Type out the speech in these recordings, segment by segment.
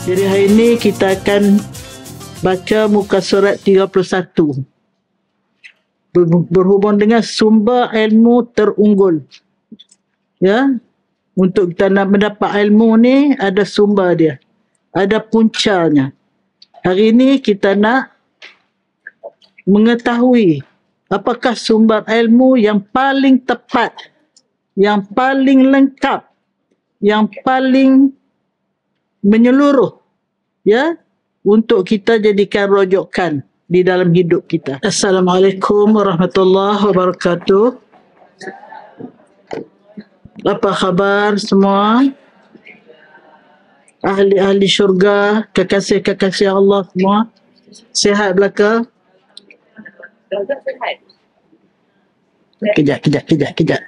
Jadi hari ini kita akan baca muka surat 31. Berhubung dengan sumber ilmu terunggul. Ya. Untuk kita nak mendapat ilmu ni ada sumber dia. Ada puncanya. Hari ini kita nak mengetahui apakah sumber ilmu yang paling tepat, yang paling lengkap, yang paling menyeluruh, ya, untuk kita jadikan rujukan di dalam hidup kita. Assalamualaikum warahmatullahi wabarakatuh. Apa khabar semua? Ahli-ahli syurga, kekasih-kekasih Allah semua. Sihat belaka? Kejap.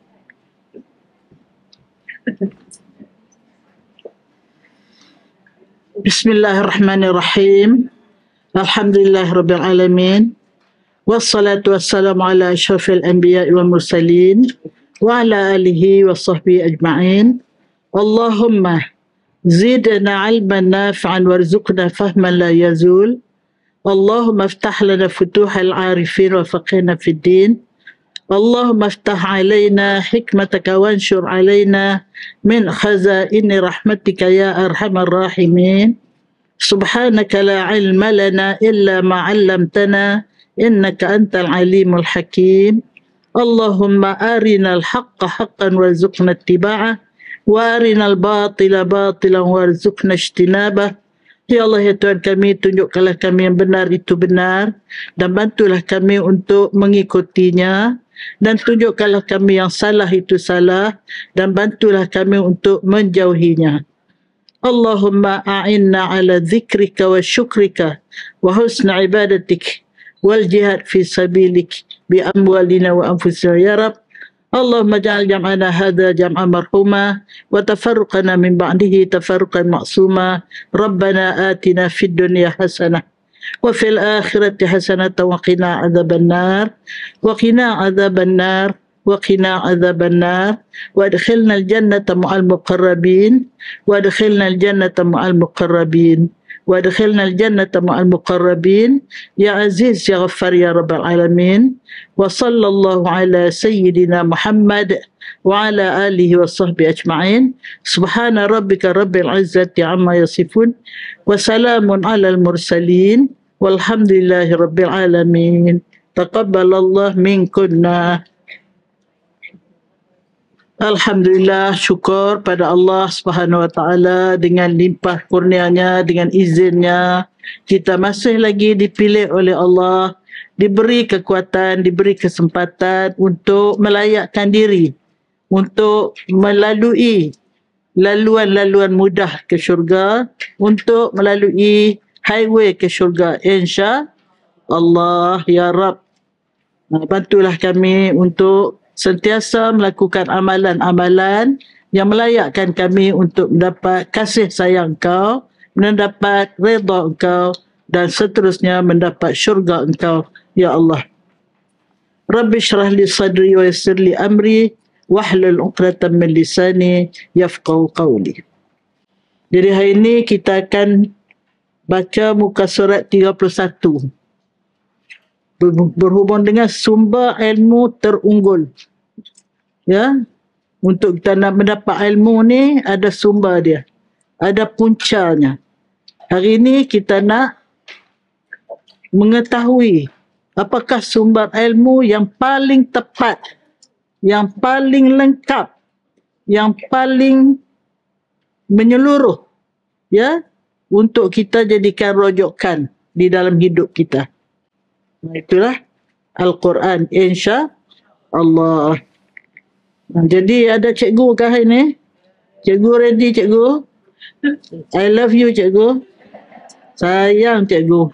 Bismillahirrahmanirrahim. Alhamdulillahirabbil alamin. Wassalatu wassalamu ala asyrafil anbiya'i wal mursalin wa ala alihi wa sahbihi ajma'in. Allahumma zidna 'ilman nafi'an warzuqna fahman la yazul. Allahumma iftah lana futuhal 'arifin wa faqihna fid din. Allahumma iftah 'alaina hikmataka wanshur 'alaina min khazaini rahmatika ya arhamar rahimin. Subhanaka la 'ilma lana illa ma 'allamtana innaka antal alimul hakim. Allahumma arinal haqqa haqqan warzuqna ittiba'ah wa arinal batila batilan warzuqna ijtinabah. Ya Allah, ya Tuhan kami, tunjukkanlah kami yang benar itu benar dan bantulah kami untuk mengikutinya, dan tunjukkanlah kami yang salah itu salah dan bantulah kami untuk menjauhinya. Allahumma a'inna ala dzikrika wa syukrika wa husna ibadatik wal jihad fi sabilik bi amwalina wa anfusina ya Rabb. Allahumma ja'al jam'ana hadha jam'an marhuma wa tafarruqana min ba'dihi tafarruqan ma'suma. Rabbana atina fid dunya hasanah wa fil akhirati hasanatan wa qina adzaban nar wa qina adzaban nar wa qina adzaban nar wa adkhilna al jannata ma'al muqarrabin wa adkhilna al jannata ma'al muqarrabin wa adkhilna al jannata ma'al muqarrabin ya aziz ya ghaffar ya rabbal alamin. Wa sallallahu ala sayyidina Muhammad wa ala alihi wa sahbihi ajma'in. Subhana rabbika rabbil izzati amma yasifun wa salamun ala al mursalin walhamdulillahi rabbil alamin. Taqabbalallah minkunna. Alhamdulillah, syukur pada Allah Subhanahu wa taala, dengan limpah kurnianya, dengan izinnya kita masih lagi dipilih oleh Allah, diberi kekuatan, diberi kesempatan untuk melayakkan diri, untuk melalui laluan-laluan mudah ke syurga, untuk melalui highway ke syurga, insya-Allah ya Rabb. Bantulah kami untuk sentiasa melakukan amalan-amalan yang melayakkan kami untuk mendapat kasih sayang Engkau, mendapat redha Engkau, dan seterusnya mendapat syurga Engkau ya Allah. Rabbi syrah li sadri wa yassir li amri wahlul 'uqdatam min lisani yafqahu qawli. Jadi hari ini kita akan baca muka surat 31. Berhubung dengan sumber ilmu terunggul. Ya. Untuk kita nak mendapat ilmu ni ada sumber dia. Ada puncanya. Hari ini kita nak mengetahui apakah sumber ilmu yang paling tepat, yang paling lengkap, yang paling menyeluruh, ya, untuk kita jadikan rujukan di dalam hidup kita. Itulah Al-Quran, insya-Allah. Jadi ada cikgu kah hari ni? Cikgu ready cikgu? I love you cikgu. Sayang cikgu.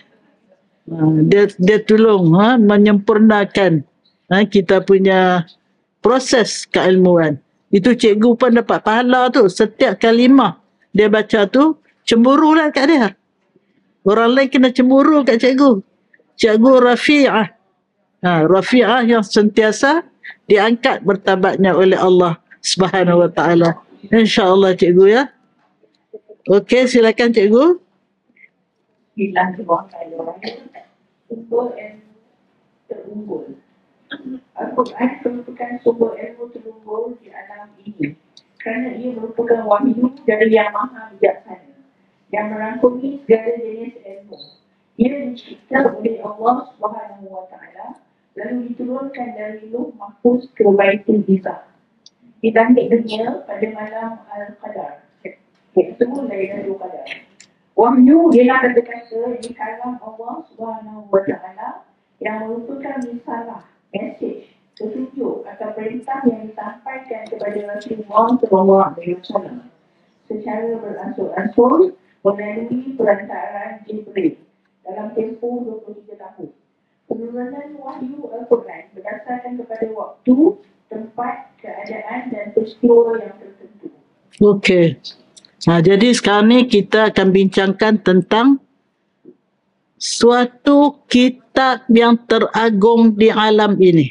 Dia tolong menyempurnakan kita punya proses keilmuan. Itu cikgu pun dapat pahala tu. Setiap kalimah dia baca tu, cemburulah kat dia. Orang lain kena cemburu kat cikgu. Cikgu Rafi'ah. Rafi'ah yang sentiasa diangkat martabatnya oleh Allah Subhanahu wa taala. Insya-Allah cikgu ya. Okey, silakan cikgu. Bismillahirrahmanirrahim. Sumber ilmu terunggul. Al-Quran merupakan sumber ilmu terunggul di alam ini kerana ia merupakan wahyu dari Yang Maha Bijaksana yang merangkumi segala jenis ilmu. Ia dicipta oleh Allah Subhanahu Wa Taala lalu diturunkan dari Lauh Mahfuz ke Baitul Izzah. Ditandiknya pada malam Al-Qadar, iaitu Lailatul Qadar. Wahyu ialah kata-kata di kalam Allah Subhanahu Wa Taala yang merupakan risalah, mesej, petunjuk atau perintah yang disampaikan kepada Rasulullah Sallallahu Alaihi Wasallam secara beransur-ansur melalui perantaraan Jibril dalam tempoh 23 tahun. Penurunan wahyu Al-Quran berdasarkan kepada waktu, tempat, keadaan dan peristiwa yang tertentu. Okey. Jadi sekarang ni kita akan bincangkan tentang suatu kitab yang teragung di alam ini.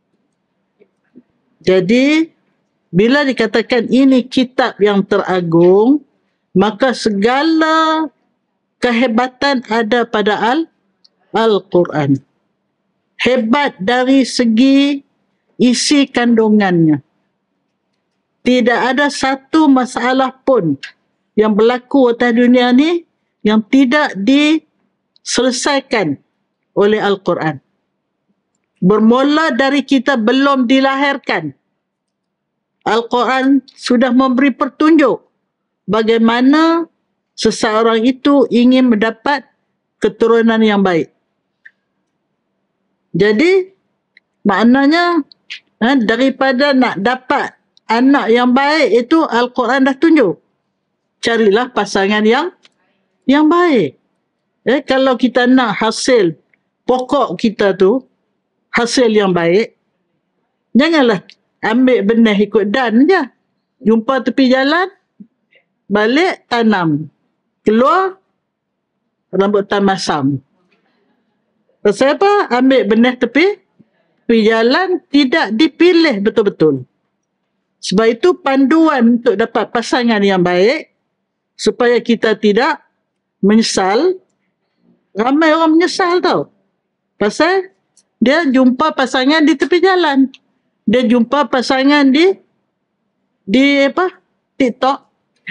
Jadi, bila dikatakan ini kitab yang teragung, maka segala kehebatan ada pada Al-Quran. Hebat dari segi isi kandungannya. Tidak ada satu masalah pun yang berlaku atas dunia ni yang tidak diselesaikan oleh Al-Quran. Bermula dari kita belum dilahirkan, Al-Quran sudah memberi petunjuk bagaimana seseorang itu ingin mendapat keturunan yang baik. Jadi, maknanya daripada nak dapat anak yang baik itu Al-Quran dah tunjuk. Carilah pasangan yang baik. Kalau kita nak hasil pokok kita tu, hasil yang baik, janganlah ambil benih ikut dan je. Jumpa tepi jalan, balik tanam. Keluar, rambutan masam. Pasal apa? Ambil benih tepi jalan, tidak dipilih betul-betul. Sebab itu panduan untuk dapat pasangan yang baik, supaya kita tidak menyesal. Ramai orang menyesal tau. Pasal dia jumpa pasangan di tepi jalan. Dia jumpa pasangan di TikTok.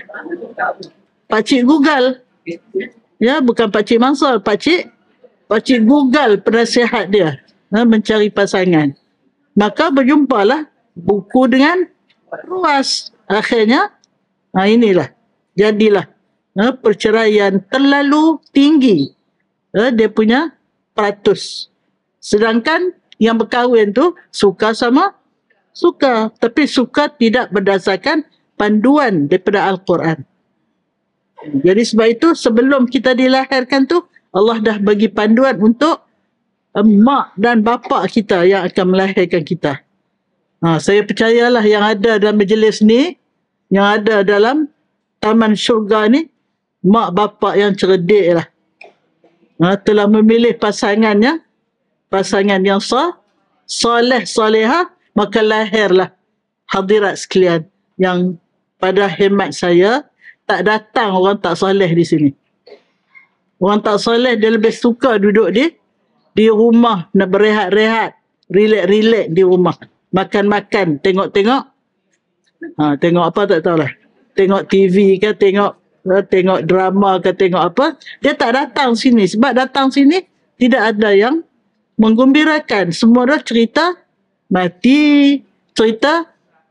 Pakcik Google. Ya, bukan Pakcik Mansur. Pakcik Google penasihat dia mencari pasangan. Maka berjumpalah buku dengan ruas. Akhirnya, inilah. Jadilah perceraian terlalu tinggi. Dia punya peratus. Sedangkan yang berkahwin tu suka sama suka. Tapi suka tidak berdasarkan panduan daripada Al-Quran. Jadi sebab itu sebelum kita dilahirkan tu, Allah dah bagi panduan untuk mak dan bapa kita yang akan melahirkan kita. Saya percayalah yang ada dalam majlis ni, yang ada dalam taman syurga ni, mak bapa yang cerdik lah. Telah memilih pasangannya, pasangan yang soleh, solehah, maka lahirlah hadirat sekalian yang pada hemat saya tak datang orang tak soleh di sini. Orang tak soleh dia lebih suka duduk di rumah, nak berehat-rehat, relax-relax di rumah. Makan-makan, tengok-tengok. Tengok apa tak tahulah. Tengok TV ke, tengok drama ke, tengok apa. Dia tak datang sini. Sebab datang sini tidak ada yang menggembirakan. Semua dah cerita mati, cerita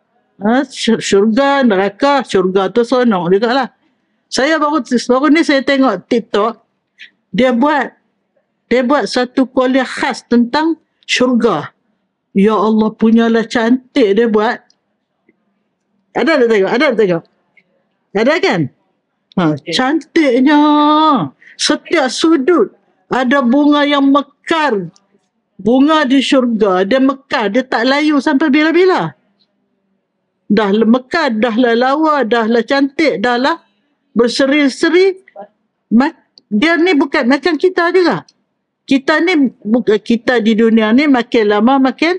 syurga, neraka. Syurga tu sonok juga lah. Saya baru ni saya tengok TikTok. Dia buat satu kuliah khas tentang syurga. Ya Allah, punyalah cantik dia buat. Ada tak tengok? Ada kan? Cantiknya. Setiap sudut ada bunga yang mekar. Bunga di syurga, dia mekar. Dia tak layu sampai bila-bila. Dah mekar, dah lah lawa, dah lah cantik, dah lah berseri-seri. Dia ni bukan macam kita juga. Kita di dunia ni makin lama makin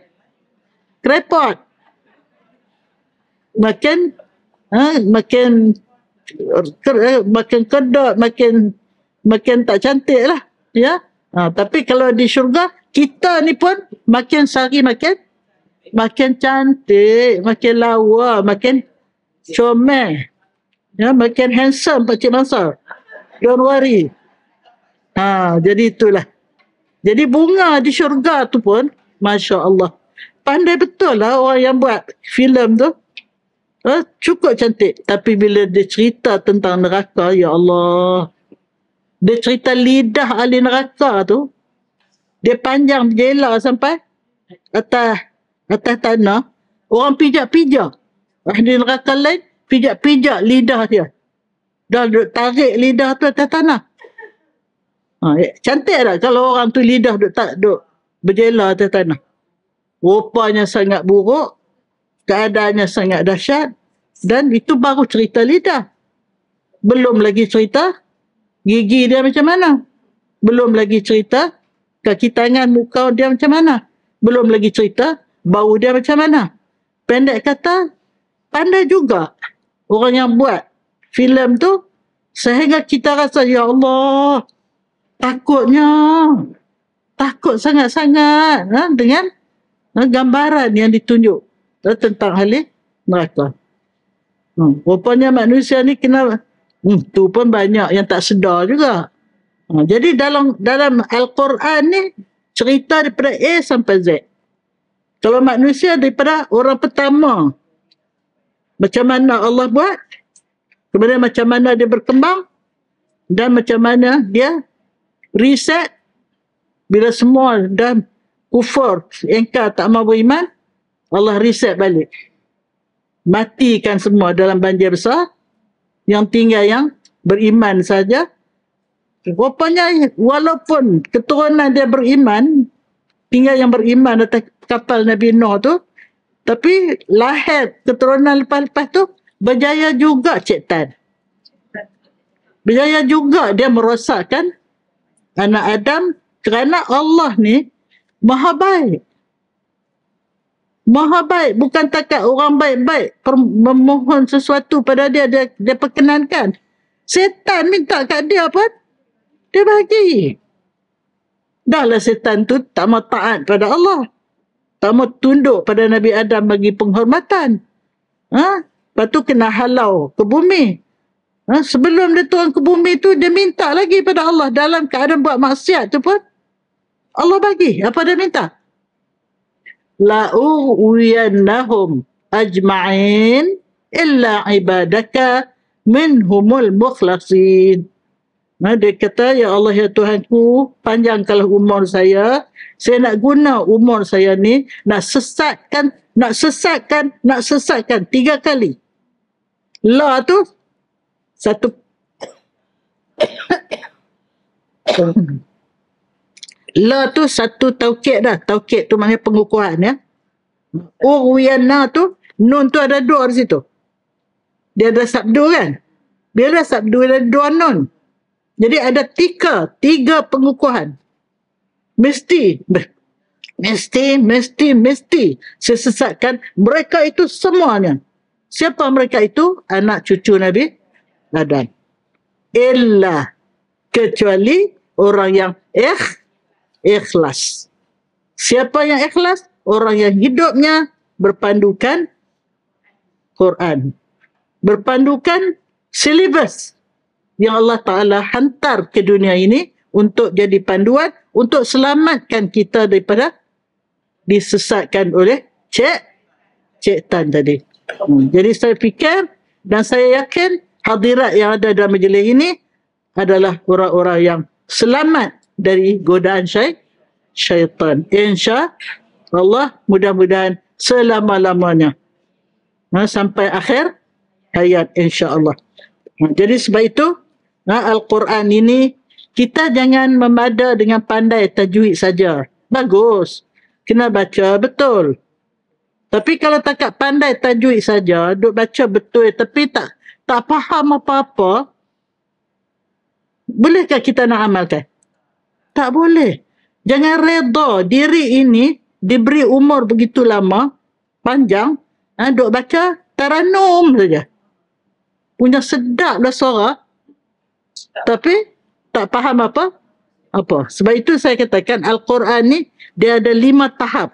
krepot. Makin makin kedot, makin tak cantik lah. Ya. Tapi kalau di syurga, kita ni pun makin sehari makin cantik, makin lawa, makin comel. Ya, makin handsome Pak Cik Mansur. Don't worry. Jadi itulah. Jadi bunga di syurga tu pun, Masya Allah. Pandai betul lah orang yang buat filem tu. Cukup cantik. Tapi bila dia cerita tentang neraka, ya Allah. Dia cerita lidah ahli neraka tu. Dia panjang jela sampai atas tanah. Orang pijak-pijak. Ahli neraka lain, pijak-pijak lidah dia. Dah duk tarik lidah tu atas tanah. Cantik tak kalau orang tu lidah duk berjela atas tanah. Rupanya sangat buruk, keadaannya sangat dahsyat, dan itu baru cerita lidah. Belum lagi cerita gigi dia macam mana. Belum lagi cerita kaki tangan muka dia macam mana. Belum lagi cerita bau dia macam mana. Pendek kata, pandai juga orang yang buat filem tu, sehingga kita rasa, ya Allah, takut sangat-sangat dengan gambaran yang ditunjuk tentang ahli neraka. Rupanya manusia ni kena tu pun banyak yang tak sedar juga. Jadi dalam Al-Quran ni cerita daripada A sampai Z. Kalau manusia daripada orang pertama, macam mana Allah buat, kemudian macam mana dia berkembang, dan macam mana dia reset bila semua dah kufur, engkar, tak mahu beriman, Allah reset balik. Matikan semua dalam banjir besar, yang tinggal yang beriman saja. Rupanya walaupun keturunan dia beriman, tinggal yang beriman atas kapal Nabi Nuh tu, tapi lahir keturunan lepas-lepas tu berjaya juga Cik Tan. Berjaya juga dia merosakkan anak Adam, kerana Allah ni maha baik. Maha baik. Bukan takat orang baik-baik memohon sesuatu pada dia perkenankan. Setan minta kat dia apa? Dia bagi. Dahlah setan tu tak mau taat pada Allah. Tak mau tunduk pada Nabi Adam bagi penghormatan. Lepas tu kena halau ke bumi. Sebelum dia turun ke bumi tu, dia minta lagi pada Allah. Dalam keadaan buat maksiat tu pun, Allah bagi. Apa dia minta? La'uwiyannahum ajma'in illa ibadaka minhumul mukhlasin. Dia kata, ya Allah, ya Tuhanku, panjangkanlah umur saya. Saya nak guna umur saya ni, nak sesatkan 3 kali. La tu, satu. La tu satu taukid dah. Taukid tu maknanya pengukuhan ya. Urwiyana tu, nun tu ada 2 di situ. Dia ada sabdu kan? Dia ada sabdu, ada 2 nun. Jadi ada 3 pengukuhan. Mesti saya sesatkan mereka itu semuanya. Siapa mereka itu? Anak cucu Nabi Adam. Illa, kecuali orang yang ikhlas. Siapa yang ikhlas? Orang yang hidupnya berpandukan Quran. Berpandukan silibus yang Allah Ta'ala hantar ke dunia ini untuk jadi panduan, untuk selamatkan kita daripada disesatkan oleh Cik Tan tadi. Jadi saya fikir dan saya yakin hadirat yang ada dalam majlis ini adalah orang-orang yang selamat dari godaan syaitan. Insya Allah, mudah-mudahan selama-lamanya. Sampai akhir hayat insya Allah. Jadi sebab itu, Al-Quran ini, kita jangan memada dengan pandai tajwid saja. Bagus. Kena baca betul. Tapi kalau takat pandai tajwid saja, duk baca betul tapi tak faham apa-apa, bolehkah kita nak amalkan? Tak boleh. Jangan reda diri ini diberi umur begitu lama, panjang, duk baca taranum saja. punya sedaplah suara, tapi tak faham apa. Sebab itu saya katakan Al-Quran ni dia ada 5 tahap.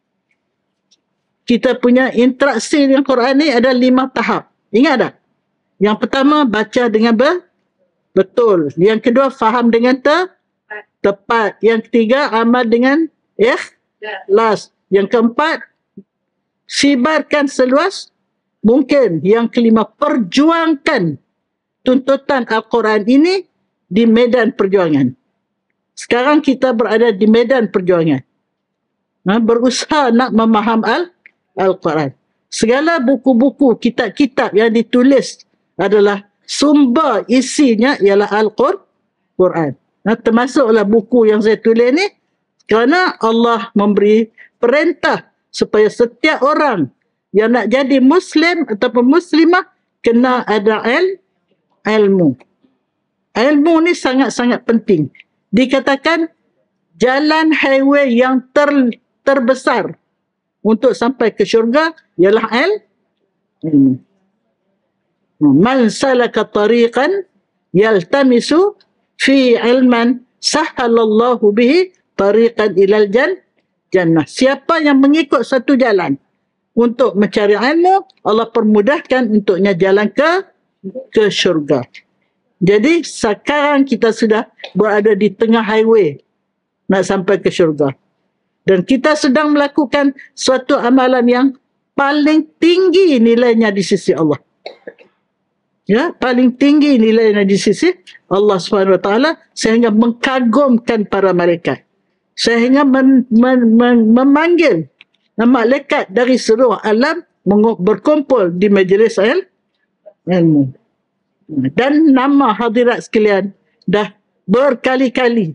Kita punya interaksi dengan Quran ni ada 5 tahap. Ingat tak? Yang pertama, baca dengan betul. Yang kedua, faham dengan tepat. Yang ketiga, amal dengan ikhlas. Yang keempat, sibarkan seluas mungkin. Yang kelima, perjuangkan tuntutan Al-Quran ini di medan perjuangan. Sekarang kita berada di medan perjuangan. Berusaha nak memaham Al-Quran. Segala buku-buku, kitab-kitab yang ditulis adalah sumber isinya ialah Al-Quran. Termasuklah buku yang saya tulis ni kerana Allah memberi perintah supaya setiap orang yang nak jadi Muslim ataupun Muslimah kena ada ilmu. Ilmu ni sangat-sangat penting. Dikatakan jalan highway yang terbesar untuk sampai ke syurga ialah ilmu. Man salaka tariqan yaltamisu fi ilman sahhalallahu bihi tariqan ilal jannah. Siapa yang mengikut satu jalan untuk mencari ilmu, Allah permudahkan untuknya jalan ke syurga. Jadi sekarang kita sudah berada di tengah highway nak sampai ke syurga. Dan kita sedang melakukan suatu amalan yang paling tinggi nilainya di sisi Allah. Ya, paling tinggi nilainya di sisi Allah Subhanahu Wa Taala sehingga mengagumkan para malaikat. Sehingga memanggil malaikat dari seluruh alam berkumpul di majlis ilmu. Dan nama hadirat sekalian dah berkali-kali,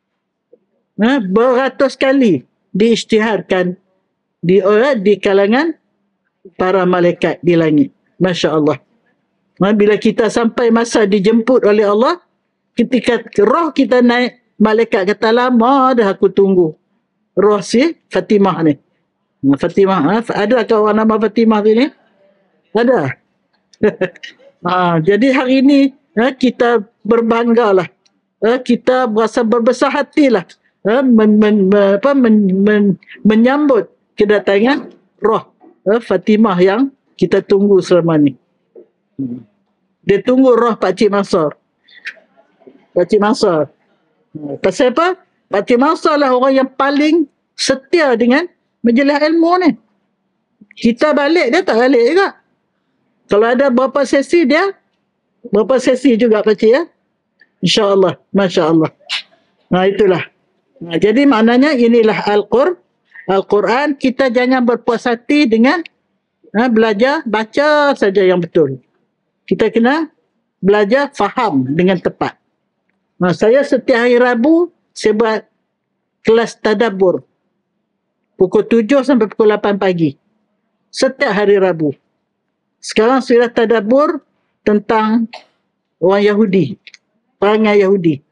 beratus kali diisytiharkan di kalangan para malaikat di langit. Masya Allah. Bila kita sampai masa dijemput oleh Allah, ketika roh kita naik, malaikat kata, lama dah aku tunggu roh si Fatimah ni. Fatimah, adakah orang nama Fatimah ni? Ada. Jadi hari ini kita berbanggalah. Kita berasa berbesar hatilah menyambut kedatangan roh Fatimah yang kita tunggu selama ni. Dia tunggu roh Pakcik Mansur. Pakcik Mansur. Pasal apa? Pakcik Mansur lah orang yang paling setia dengan majlis ilmu ni. Kita balik, dia tak balik juga. Kalau ada berapa sesi dia, berapa sesi juga Pakcik ya. InsyaAllah. Masya Allah. Itulah. Jadi maknanya inilah Al-Quran. Kita jangan berpuas hati dengan belajar, baca saja yang betul. Kita kena belajar faham dengan tepat. Saya setiap hari Rabu, saya buat kelas tadabbur. Pukul 7 sampai pukul 8 pagi. Setiap hari Rabu. Sekarang sudah tadabbur tentang orang Yahudi. Perangai Yahudi.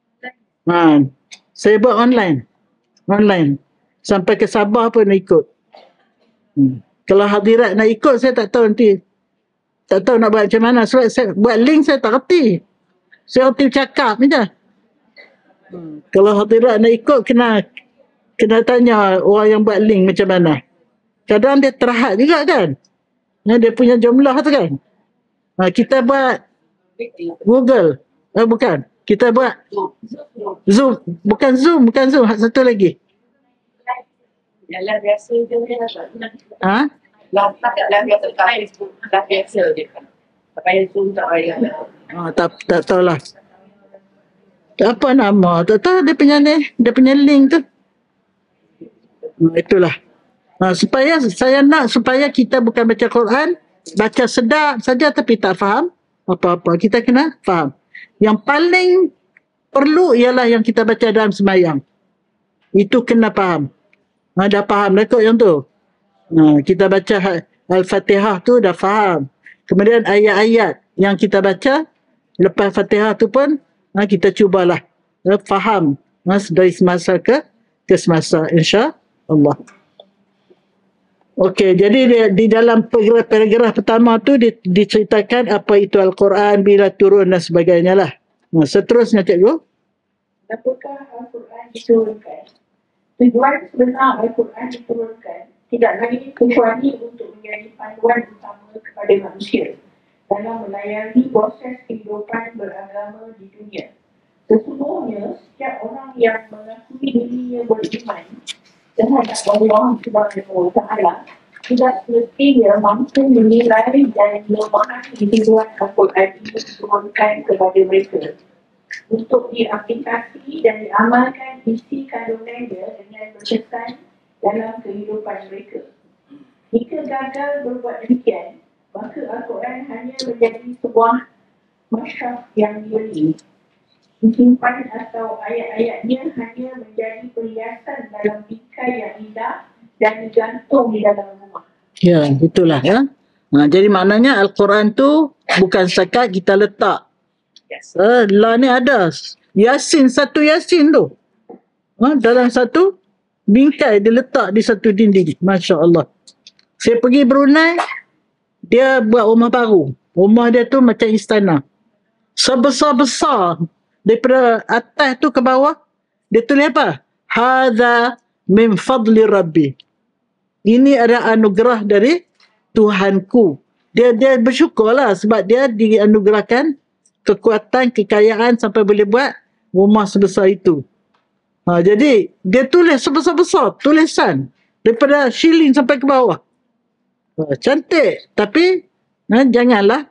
Saya buat online. Sampai ke Sabah pun nak ikut. Kalau hadirat nak ikut, saya tak tahu nanti. Tak tahu nak buat macam mana. Sebab saya buat link, saya tak reti. Saya reti cakap je. Kalau hadirat nak ikut, kena tanya orang yang buat link macam mana. Kadang dia terhad juga kan. Dia punya jumlah tu kan. Kita buat Google. Bukan. Kita buat Zoom. Bukan Zoom. Satu lagi. Live biasa je. Live biasa je. Tak payah Zoom, tak payah. Tak tahulah. Apa nama? Tak tahu dia punya link tu. Itulah. Supaya saya nak supaya kita bukan baca Quran, baca sedap saja tapi tak faham apa-apa. Kita kena faham. Yang paling perlu ialah yang kita baca dalam sembahyang. Itu kena faham. Dah faham dah kot yang tu. Kita baca Al-Fatihah tu dah faham. Kemudian ayat-ayat yang kita baca lepas Fatihah tu pun kita cubalah faham dari semasa ke semasa, insya Allah. Okey, jadi di dalam paragraf pertama tu diceritakan apa itu Al-Quran, bila turun dan sebagainya lah. Seterusnya cikgu. Apakah Al-Quran diturunkan? Tujuan sebenar Al-Quran diturunkan tidak lain kecuali untuk menjadi panduan utama kepada manusia dalam melayani proses kehidupan beragama di dunia. Sesungguhnya, setiap orang yang mengakui dirinya beriman terhadap Allah Subhanahu wa Ta'ala tidak semestinya mampu menilai dan memahami tujuan Al-Quran itu diturunkan kepada mereka untuk diaplikasi dan diamalkan isi kandungannya dengan berkesan dalam kehidupan mereka. Jika gagal berbuat demikian, maka Al-Quran hanya menjadi sebuah masyarakat yang dibeli, disimpan atau ayat-ayatnya hanya menjadi perhiasan dalam bingkai yang indah dan digantung di dalam rumah. Ya, itulah ya. Jadi maknanya Al-Quran tu bukan setakat kita letak. Yes. Lah ni ada Yasin, satu Yasin tu. Dalam satu bingkai diletak di satu dinding. Masya Allah. Saya pergi Brunei, dia buat rumah baru. Rumah dia tu macam istana. Sebesar-besar. Daripada atas tu ke bawah, dia tulis apa? Hadza min fadli Rabbi. Ini adalah anugerah dari Tuhanku. Dia bersyukurlah sebab dia dianugerahkan kekuatan, kekayaan sampai boleh buat rumah sebesar itu. Jadi dia tulis sebesar-besar tulisan daripada shilling sampai ke bawah. Cantik, tapi janganlah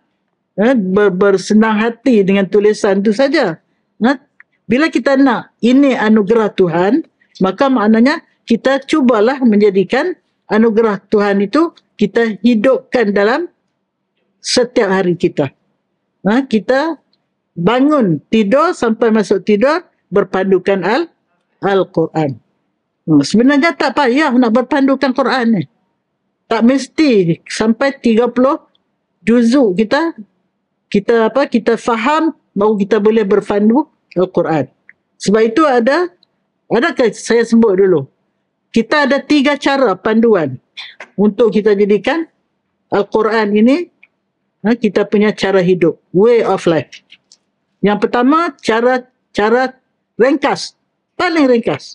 bersenang hati dengan tulisan itu saja. Bila kita nak ini anugerah Tuhan, maka maknanya kita cubalah menjadikan anugerah Tuhan itu kita hidupkan dalam setiap hari kita. Kita bangun tidur sampai masuk tidur berpandukan Al-Quran. Sebenarnya tak payah nak berpandukan Quran ni. Tak mesti sampai 30 juzuk kita faham baru kita boleh berpandu Al-Quran. Sebab itu adakah saya sebut dulu. Kita ada 3 cara panduan untuk kita jadikan Al-Quran ini kita punya cara hidup, way of life. Yang pertama, cara ringkas, paling ringkas.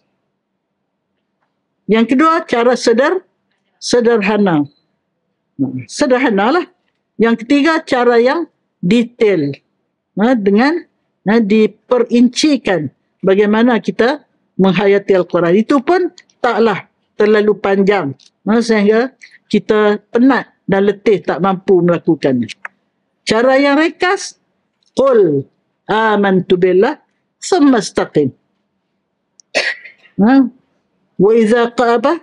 Yang kedua, cara sederhana. Sederhanalah. Yang ketiga, cara yang detail. Dengan diperincikan bagaimana kita menghayati Al-Quran. Itu pun taklah terlalu panjang. Sehingga kita penat dan letih tak mampu melakukannya. Cara yang ringkas, qul amantu billah thumma istaqim. Wa idza qaba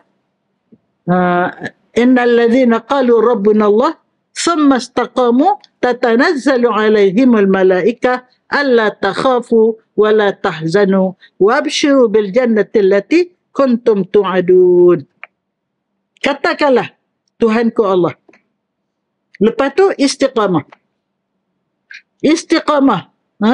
innal ladzina qalu rabbuna Allah thumma istaqamu tatanazzalu alaihimul malaika alla takhafu wa la tahzanu wa abshiru bil jannati allati kuntum tu'adun. Katakanlah Tuhanku Allah. Lepas tu istiqamah. Istiqamah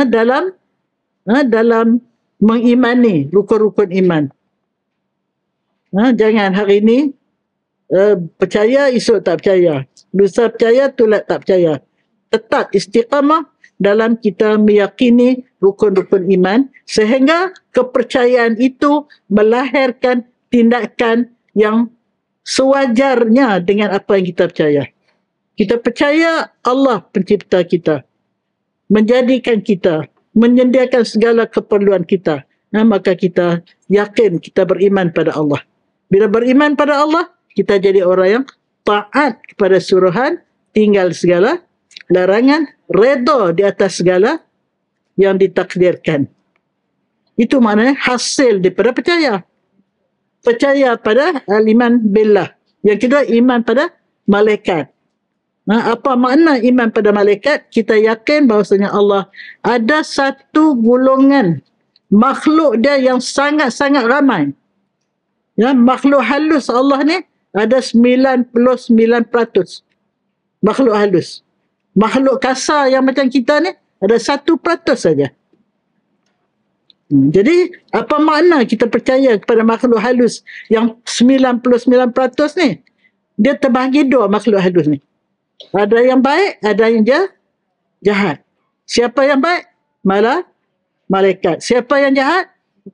dalam mengimani rukun-rukun iman. Jangan hari ini percaya, esok tak percaya. Lusa percaya, tulat tak percaya. Tetap istiqamah dalam kita meyakini rukun-rukun iman sehingga kepercayaan itu melahirkan tindakan yang sewajarnya dengan apa yang kita percaya. Kita percaya Allah pencipta kita, menjadikan kita, menyediakan segala keperluan kita. Maka kita yakin kita beriman pada Allah. Bila beriman pada Allah, kita jadi orang yang taat kepada suruhan, tinggal segala larangan, redha di atas segala yang ditakdirkan. Itu maknanya hasil daripada percaya. Percaya pada al-iman billah. Yang kedua, iman pada malaikat. Apa makna iman pada malaikat? Kita yakin bahawasanya Allah ada satu golongan makhluk dia yang sangat-sangat ramai. Makhluk halus Allah ni ada 99% makhluk halus. Makhluk kasar yang macam kita ni ada 1% saja. Jadi apa makna kita percaya kepada makhluk halus yang 99% ni? dia terbahagi dua makhluk halus ni. Ada yang baik, ada yang jahat. Siapa yang baik? Malaikat. Siapa yang jahat?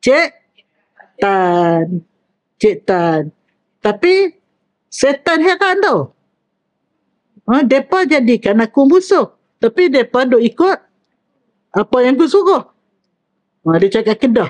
Ciptaan. Tapi setan heran tau. Mereka jadikan aku musuh. Tapi mereka duk ikut apa yang aku suruh. Dia cakap kedah.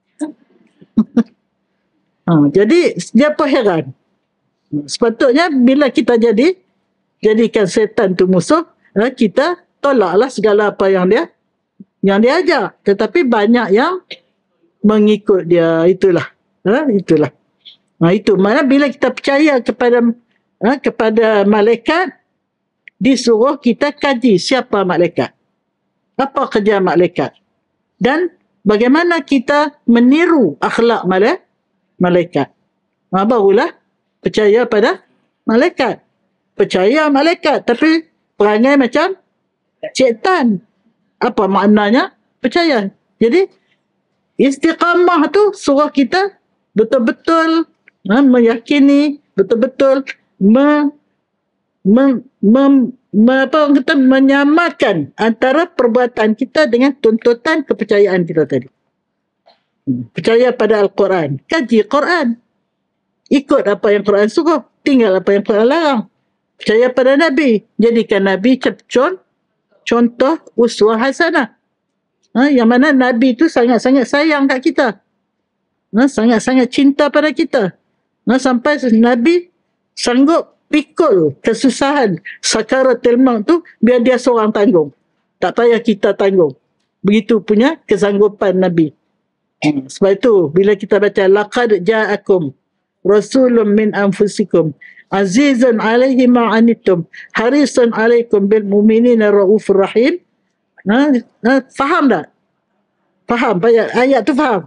Jadi dia pun heran. Sepatutnya bila kita jadikan setan tu musuh, kita tolaklah segala apa yang dia ajak. Tetapi banyak yang mengikut dia. Itulah. Itu mana bila kita percaya kepada malaikat, disuruh kita kaji siapa malaikat, apa kerja malaikat, dan bagaimana kita meniru akhlak malaikat. Barulah percaya pada malaikat. Percaya malaikat tapi perangai macam syaitan. Apa maknanya? Percaya. Jadi istiqamah tu suruh kita betul-betul meyakini, betul-betul menyamakan antara perbuatan kita dengan tuntutan kepercayaan kita tadi. Percaya pada Al-Quran, kaji Quran, ikut apa yang Quran suruh, tinggal apa yang Quran larang. Percaya pada Nabi, jadikan Nabi contoh uswah hasanah. Yang mana Nabi tu sangat-sangat sayang kat kita, sangat-sangat cinta pada kita, sampai Nabi sanggup pikul kesusahan sakaratul maut tu biar dia seorang tanggung, tak payah kita tanggung. Begitu punya kesanggupan Nabi. Sebab itu bila kita baca laqad ja'akum rasulun min anfusikum azizun alaihi ma anittum harisun alaikum bil mu'minina raufur rahim. Faham tak? Faham ayat tu, faham?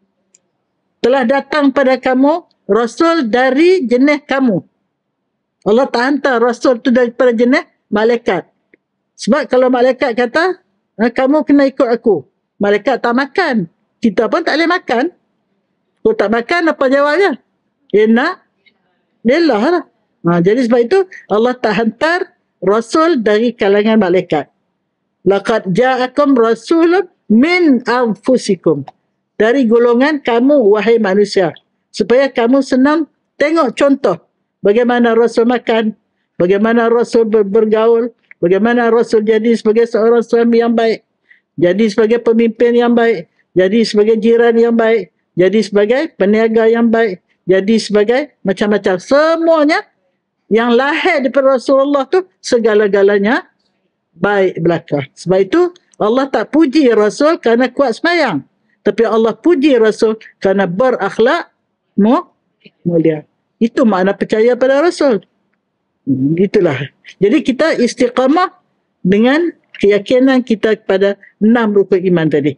Telah datang pada kamu rasul dari jenis kamu. Allah tak hantar rasul tu daripada jenis malaikat. Sebab kalau malaikat kata, kamu kena ikut aku, malaikat tak makan, kita pun tak boleh makan. Kalau tak makan, apa jawabnya? Inna lillah lah. Jadi sebab itu Allah tak hantar rasul dari kalangan malaikat. Laqad ja'akum rasulun min anfusikum, dari golongan kamu wahai manusia, supaya kamu senang tengok contoh bagaimana Rasul makan, bagaimana Rasul bergaul, bagaimana Rasul jadi sebagai seorang suami yang baik, jadi sebagai pemimpin yang baik, jadi sebagai jiran yang baik, jadi sebagai peniaga yang baik, jadi sebagai macam-macam. Semuanya yang lahir daripada Rasulullah tu segala-galanya baik belaka. Sebab itu Allah tak puji Rasul kerana kuat sembahyang, tapi Allah puji Rasul kerana berakhlak mulia. Itu makna percaya pada Rasul. Itulah. Jadi kita istiqamah dengan keyakinan kita kepada 6 rukun iman tadi.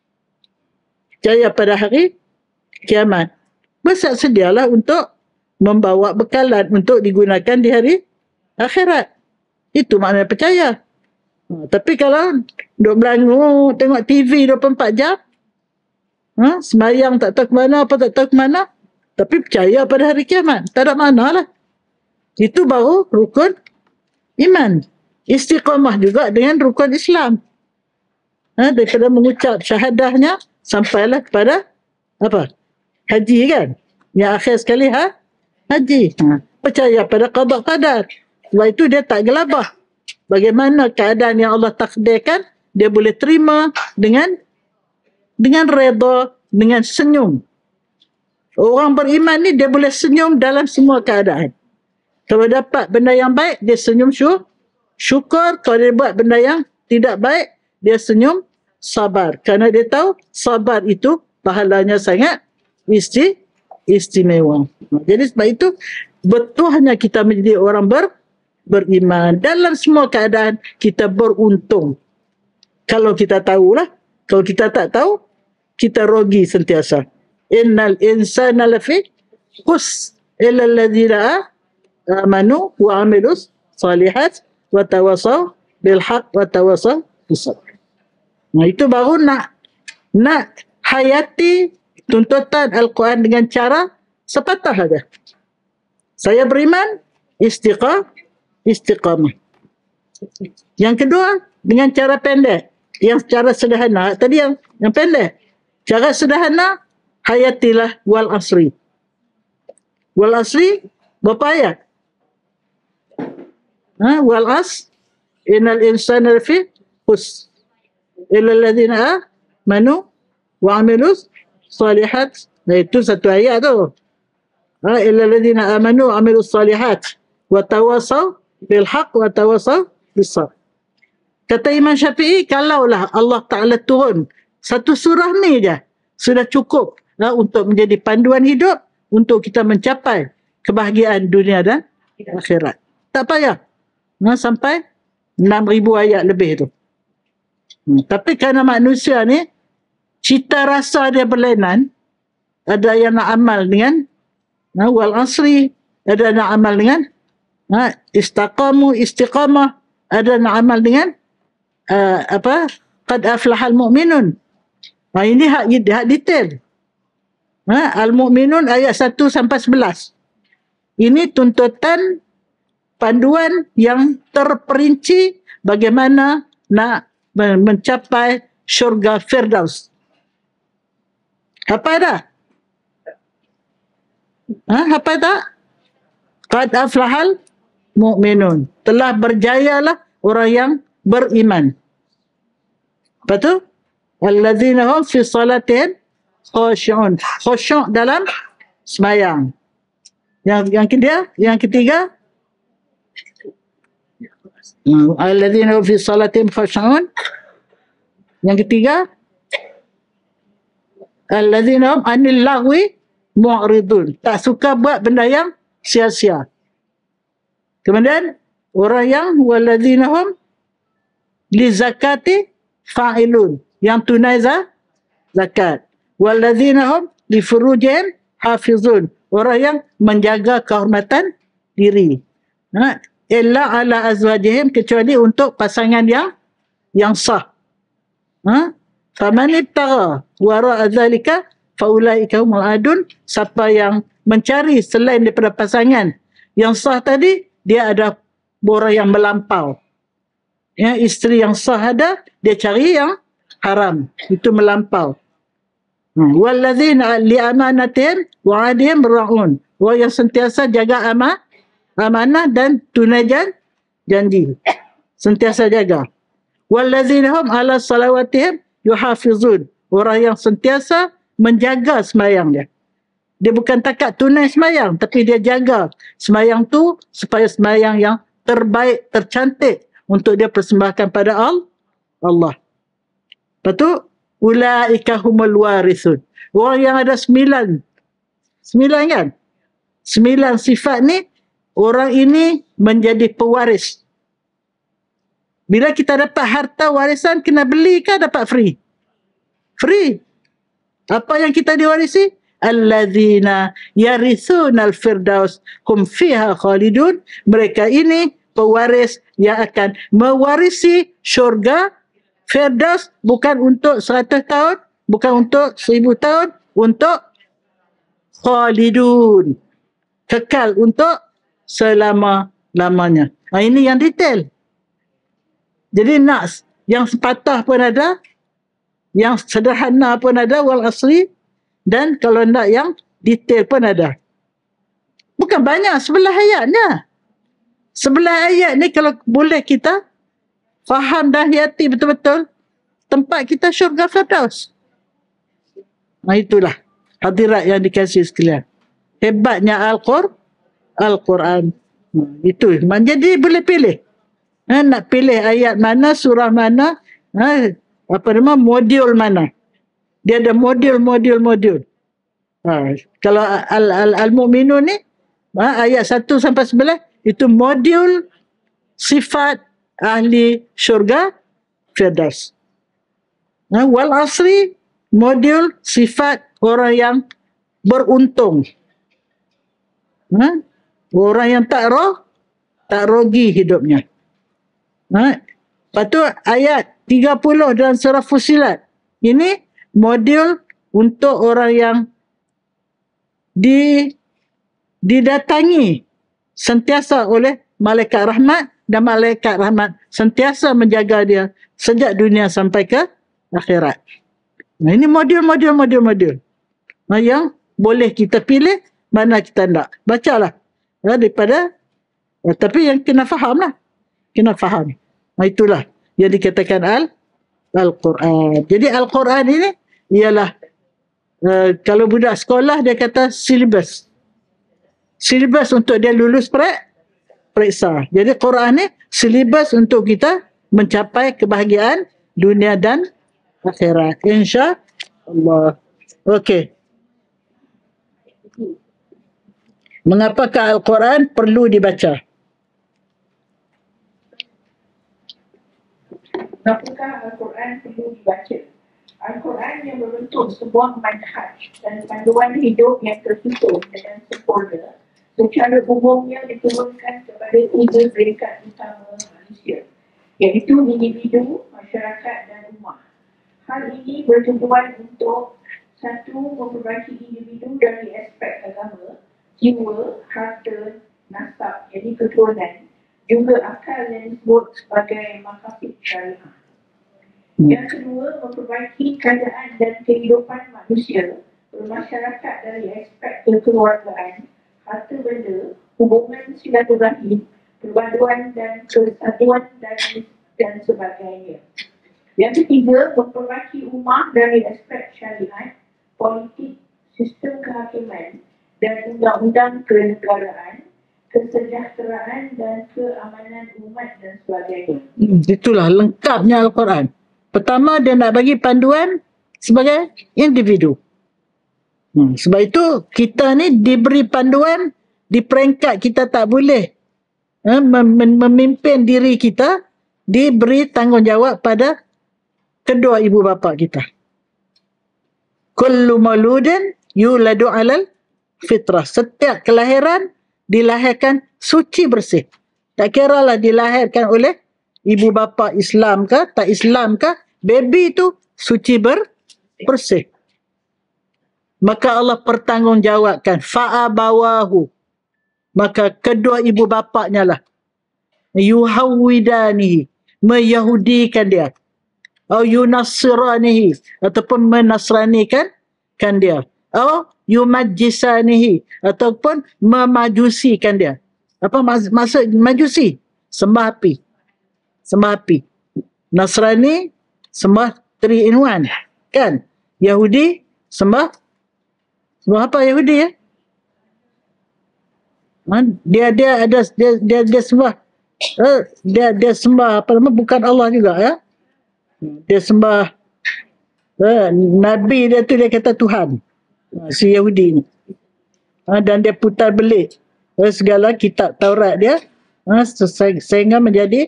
Percaya pada hari kiamat. Bersedia-sedialah untuk membawa bekalan untuk digunakan di hari akhirat. Itu makna percaya. Tapi kalau duk belangu, tengok TV 24 jam, sembahyang tak tahu ke mana, apa tak tahu ke mana, tapi percaya pada hari kiamat, tak ada makna lah. Itu baru rukun iman. Istiqamah juga dengan rukun Islam. Daripada mengucap syahadahnya sampailah kepada apa? Haji kan? Yang akhir sekali haji. Percaya pada qada qadar. Sebab itu dia tak gelabah. Bagaimana keadaan yang Allah takdirkan, dia boleh terima dengan redha, dengan senyum. Orang beriman ni dia boleh senyum dalam semua keadaan. Kalau dapat benda yang baik, dia senyum syukur. Kalau dia buat benda yang tidak baik, dia senyum sabar. Kerana dia tahu sabar itu pahalanya sangat istimewa. Jadi sebab itu betulnya kita menjadi orang beriman. Dalam semua keadaan kita beruntung. Kalau kita tahulah. Kalau kita tak tahu, kita rogi sentiasa. Innal insana lafi khusr illa alladhina amanu wa amilus salihat wa tawasaw bil haqq wa tawasaw bis sabr. Itu baru nak hayati tuntutan Al-Quran dengan cara sepatah saja. Saya beriman, istiqamah. Yang kedua, dengan cara pendek. Yang cara sederhana, tadi yang pendek. Cara sederhana, hayatilah wal asri. Wal asri, berapa ayat? Wal as, innal insana lafi khusr. Illa alladhina amanu wa amilus salihat. Itu satu ayat tu. Illa alladhina amanu wa amilus salihat. Wa tawasaw bil haq wa tawasaw bis sabr. Kata Imam Syafi'i, kalaulah Allah Ta'ala turun satu surah ni je, sudah cukup untuk menjadi panduan hidup untuk kita mencapai kebahagiaan dunia dan akhirat. Tak payah sampai 6,000 ayat lebih tu. Tapi kerana manusia ni cita rasa dia berlainan, ada yang nak amal dengan wal asri, ada nak amal dengan istiqamah, ada nak amal dengan qad aflahal mu'minun. Ini hak detail. Al-Mu'minun ayat 1 sampai 11. Ini tuntutan panduan yang terperinci bagaimana nak mencapai syurga Firdaus. Apa dah? Apa tak? Qad aflahal mu'minun. Telah berjayalah orang yang beriman. Lepas tu, alladzina hum fi salatihim khushu'un. Khusyu' dalam semayang. Yang ketiga, alladzina hum fi salatihim khushu'un. Yang ketiga, alladzina hum anil lagwi mu'ridun. Tak suka buat benda yang sia-sia. Kemudian, orang yang walladzina hum li zakati fa'ilun, yang tunai zakat. Walladzina hum li furujihim hafizun, orang yang menjaga kehormatan diri. Illa ala azwajihim, kecuali untuk pasangan yang sah. Faman ibtagha wara'a dzalika faulaika humul adun. Siapa yang mencari selain daripada pasangan yang sah tadi, dia ada orang yang melampau. Isteri yang sah ada, dia cari yang haram. Itu melampau. Walladzina li amanatihim wa 'adihim ra'un. Orang yang sentiasa jaga amanah dan tunai janji. Sentiasa jaga. Walladzina hum 'ala salawatihim yuhafizun. Orang yang sentiasa menjaga sembahyang dia. Dia bukan takat tunai sembahyang, tapi dia jaga sembahyang tu supaya sembahyang yang terbaik, tercantik untuk dia persembahkan pada Allah. Lepas tu, ulaika humul warithun. Orang yang ada 9 kan? 9 sifat ni, orang ini menjadi pewaris. Bila kita dapat harta warisan, kena beli ke dapat free? Free. Apa yang kita diwarisi? Alladzina yarithunal firdaus hum fiha khalidun. Mereka ini pewaris yang akan mewarisi syurga Firdaus, bukan untuk 100 tahun, bukan untuk 1000 tahun, untuk khalidun, kekal, untuk selama-lamanya. Ini yang detail. Jadi nak yang sepatah pun ada, yang sederhana pun ada, wal asri, dan kalau nak yang detail pun ada. Bukan banyak, 11 ayatnya. 11 ayat ni kalau boleh kita faham dan hayati betul-betul, tempat kita syurga Firdaus. Itulah hadirat yang dikasih sekalian. Hebatnya Al-Quran. Itu. Jadi boleh pilih. Nak pilih ayat mana, surah mana, modul mana. Dia ada modul. Kalau Al-Mu'minun ni, ayat 1 sampai 11, itu modul sifat ahli syurga Firdaus. Wal asri, modul sifat orang yang beruntung. Orang yang tak rogi hidupnya. Lepas tu ayat 30 dalam surah Fussilat. Ini modul untuk orang yang didatangi sentiasa oleh malaikat rahmat, dan malaikat rahmat sentiasa menjaga dia sejak dunia sampai ke akhirat. Nah, ini modul yang boleh kita pilih, mana kita nak. Bacalah daripada tapi yang kena faham lah. Kena faham. Itulah yang dikatakan Al-Quran. Jadi Al-Quran ini ialah kalau budak sekolah dia kata silibus. Silibus untuk dia lulus periksa. Jadi Quran ni silibus untuk kita mencapai kebahagiaan dunia dan akhirat. Insya-Allah. Okey. Mengapakah Al-Quran perlu dibaca? Mengapakah Al-Quran perlu dibaca? Al-Quran yang berbentuk sebuah manhaj dan panduan hidup yang tersusun dengan sempurna secara umumnya diturunkan kepada 3 peringkat utama manusia, iaitu individu, masyarakat dan ummah. Hal ini bertujuan untuk 1. Memperbaiki individu dari aspek agama, jiwa, harta, nasab, jadi keturunan, juga akal yang disebut sebagai maqasid syariah. Yang kedua, memperbaiki keadaan dan kehidupan manusia bermasyarakat dari aspek kekeluargaan, harta benda, hubungan silaturahim, perpaduan dan kesatuan dan sebagainya. Yang ketiga, memperbaiki ummah dari aspek syariat, politik, sistem kehakiman dan undang-undang kenegaraan, kesejahteraan dan keamanan umat dan sebagainya. Itulah lengkapnya Al-Quran. Pertama, dia nak bagi panduan sebagai individu. Sebab itu kita ni diberi panduan di peringkat kita tak boleh memimpin diri kita, diberi tanggungjawab pada kedua ibu bapa kita. Kullu mauludin yuladu alal fitrah. Setiap kelahiran dilahirkan suci bersih. Tak kira lah dilahirkan oleh ibu bapa Islam ke, tak Islam ke, baby tu suci bersih. Maka Allah pertanggungjawabkan fa'abawahu. Maka kedua ibu bapaknya lah yuhawidanihi, meyahudikan dia, atau yunassiranihi, ataupun menasranikan dia, atau yumajjisanihi, ataupun memajusikan dia. Apa maksud majusi? Sembah api. Nasrani sembah 3 in 1, kan? Yahudi sembah apa Yahudi ya? Dia sembah dia sembah apa nama, bukan Allah juga ya. Dia sembah nabi dia tu, dia kata Tuhan. Si Yahudi ni. Dan dia putar belik segala kitab Taurat dia sehingga menjadi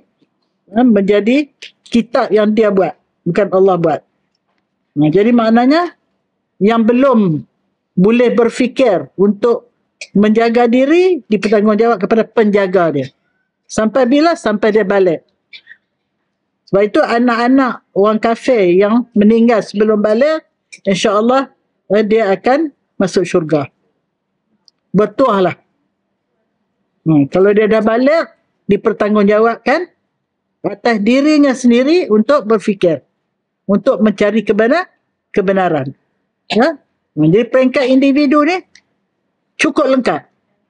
kitab yang dia buat, bukan Allah buat. Jadi maknanya yang belum boleh berfikir untuk menjaga diri dipertanggungjawab kepada penjaga dia. Sampai bila? Sampai dia balik. Sebab itu anak-anak orang kafir yang meninggal sebelum balik, insya-Allah dia akan masuk syurga. Bertuahlah. Kalau dia dah balik, dipertanggungjawabkan atas dirinya sendiri untuk berfikir, untuk mencari kebenaran. Ya? Jadi peringkat individu ni cukup lengkap.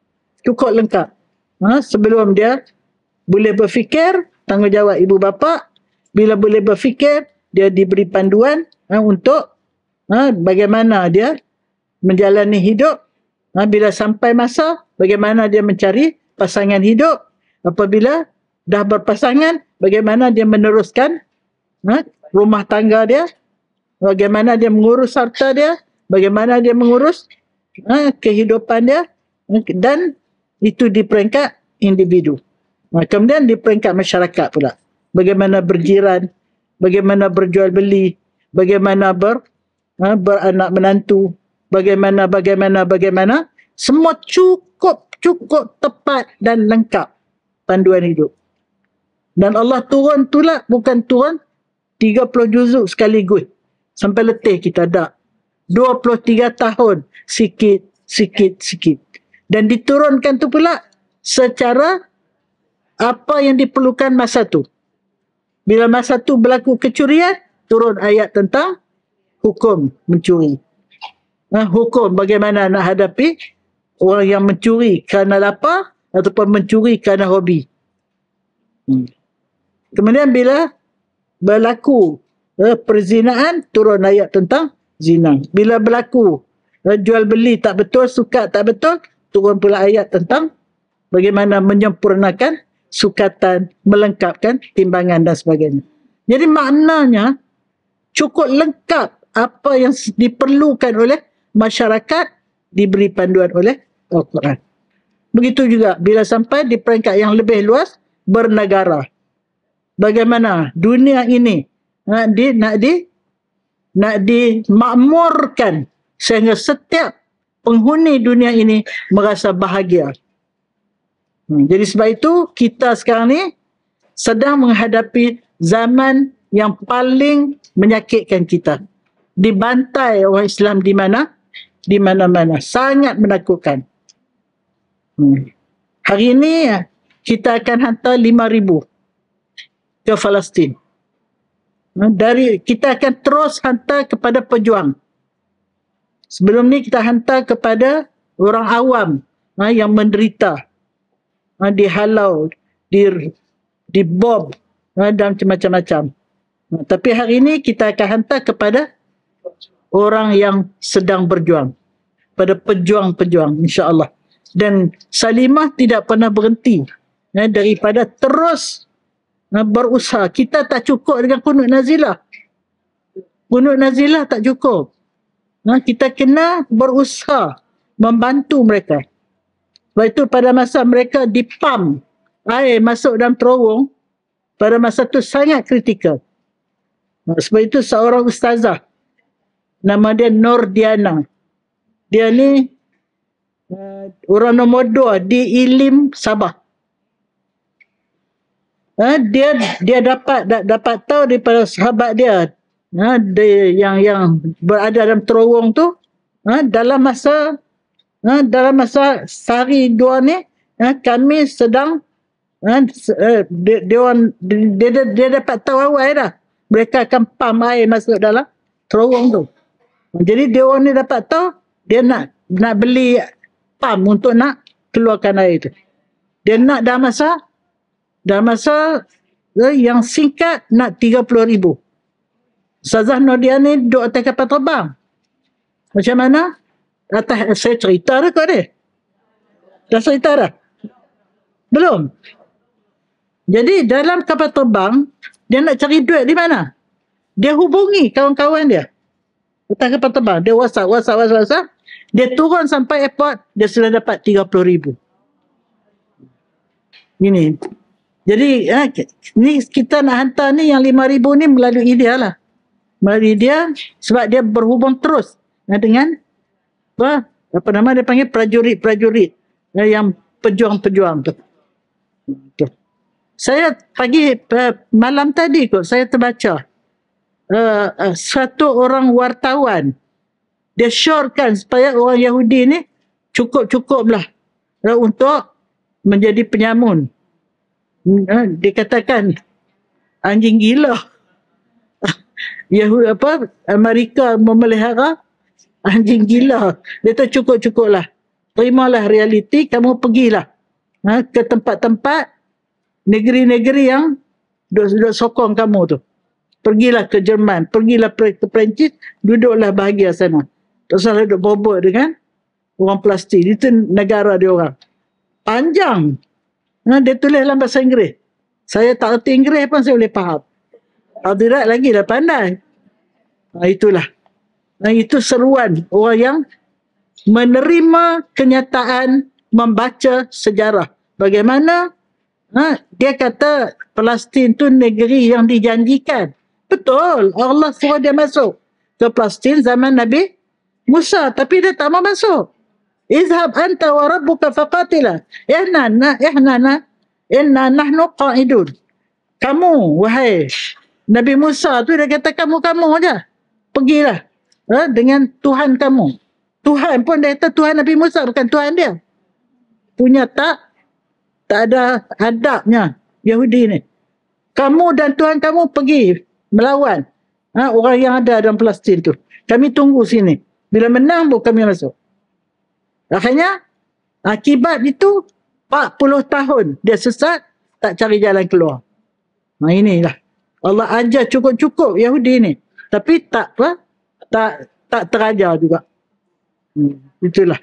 Sebelum dia boleh berfikir, tanggungjawab ibu bapa. Bila boleh berfikir, dia diberi panduan untuk bagaimana dia menjalani hidup. Bila sampai masa, bagaimana dia mencari pasangan hidup. Apabila dah berpasangan, bagaimana dia meneruskan rumah tangga dia, bagaimana dia mengurus harta dia, bagaimana dia mengurus kehidupan dia, dan itu di peringkat individu. Kemudian di peringkat masyarakat pula, bagaimana berjiran, bagaimana berjual beli, bagaimana beranak menantu, bagaimana, semua cukup tepat dan lengkap panduan hidup. Dan Allah turun itulah, bukan turun 30 juzuk sekaligus sampai letih kita, tak. 23 tahun sikit. Dan diturunkan tu pula secara apa yang diperlukan masa tu. Bila masa tu berlaku kecurian, turun ayat tentang hukum mencuri. Hukum bagaimana nak hadapi orang yang mencuri kerana lapar ataupun mencuri kerana hobi. Kemudian bila berlaku perzinaan, turun ayat tentang zina. Bila berlaku jual beli tak betul, sukat tak betul, turun pula ayat tentang bagaimana menyempurnakan sukatan, melengkapkan timbangan dan sebagainya. Jadi maknanya cukup lengkap apa yang diperlukan oleh masyarakat diberi panduan oleh Al-Quran. Begitu juga bila sampai di peringkat yang lebih luas, bernegara. Bagaimana dunia ini nak dimakmurkan sehingga setiap penghuni dunia ini merasa bahagia. Jadi sebab itu kita sekarang ni sedang menghadapi zaman yang paling menyakitkan kita. Dibantai orang Islam di mana? Di mana-mana. Sangat menakutkan. Hari ini kita akan hantar 5,000 ke Palestin. Kita akan terus hantar kepada pejuang. Sebelum ni kita hantar kepada orang awam yang menderita. Dihalau, dibom dan macam-macam. Tapi hari ini kita akan hantar kepada orang yang sedang berjuang, pada pejuang-pejuang, insya-Allah. Dan Salimah tidak pernah berhenti daripada terus berusaha. Kita tak cukup dengan kunut nazilah. Kunut nazilah tak cukup. Kita kena berusaha membantu mereka. Sebab itu pada masa mereka dipam air masuk dalam terowong, pada masa itu sangat kritikal. Sebab itu seorang ustazah, nama dia Nur Diana. Dia ni orang nombor 2 di Ilim Sabah. Dia dapat tahu daripada sahabat dia, yang berada dalam terowong tu, dalam masa sehari dua ni, kami sedang dia dapat tahu awal dah mereka akan pam air masuk dalam terowong tu. Jadi dia orang ni dapat tahu, dia nak beli pam untuk nak keluarkan air tu. Dia nak dalam masa yang singkat nak 30,000. Ustazah Nordia ni duduk atas kapal terbang. Macam mana? Saya cerita dah kot dia. Dah cerita dah? Belum? Jadi dalam kapal terbang, dia nak cari duit di mana? Dia hubungi kawan-kawan dia atas kapal terbang. Dia WhatsApp. Dia turun sampai airport, dia sudah dapat 30,000. Ini. Jadi ni kita nak hantar ni yang 5,000 ni melalui dia lah. Melalui dia sebab dia berhubung terus dengan apa nama dia panggil prajurit-prajurit yang pejuang-pejuang tu. Saya malam tadi kot saya terbaca satu orang wartawan dia syorkan supaya orang Yahudi ni cukup-cukuplah untuk menjadi penyamun. Dikatakan anjing gila. Yahudi Amerika memelihara anjing gila. Dia tu cukup-cukuplah. Terimalah realiti, kamu pergilah ke tempat-tempat negeri-negeri yang duduk sokong kamu tu. Pergilah ke Jerman, pergilah ke Perancis, duduklah bahagia sana. Tak usah duduk bobot dengan orang Palestin. Itu negara dia orang. Panjang. Dia tulis dalam bahasa Inggeris. Saya tak erti Inggeris pun saya boleh faham. Hadirat lagi dah pandai. Itulah. Itu seruan orang yang menerima kenyataan, membaca sejarah. Bagaimana dia kata Palestin tu negeri yang dijanjikan. Betul. Allah suruh dia masuk ke Palestin zaman Nabi Musa. Tapi dia tak mau masuk. Izhab anta wa rabbuka faqatila. Inna nahnu qa'idun. Kamu, wahai Nabi Musa tu dia kata kamu aja. Pergilah dengan Tuhan kamu. Tuhan pun dia kata Tuhan Nabi Musa bukan Tuhan dia. Punya tak Tak ada adabnya Yahudi ni. Kamu dan Tuhan kamu pergi melawan orang yang ada dalam Palestin tu. Kami tunggu sini. Bila menang baru kami masuk. Akhirnya akibat itu 40 tahun dia sesat, tak cari jalan keluar. Inilah. Allah ajar cukup-cukup Yahudi ni. Tapi tak terajar juga. Itulah.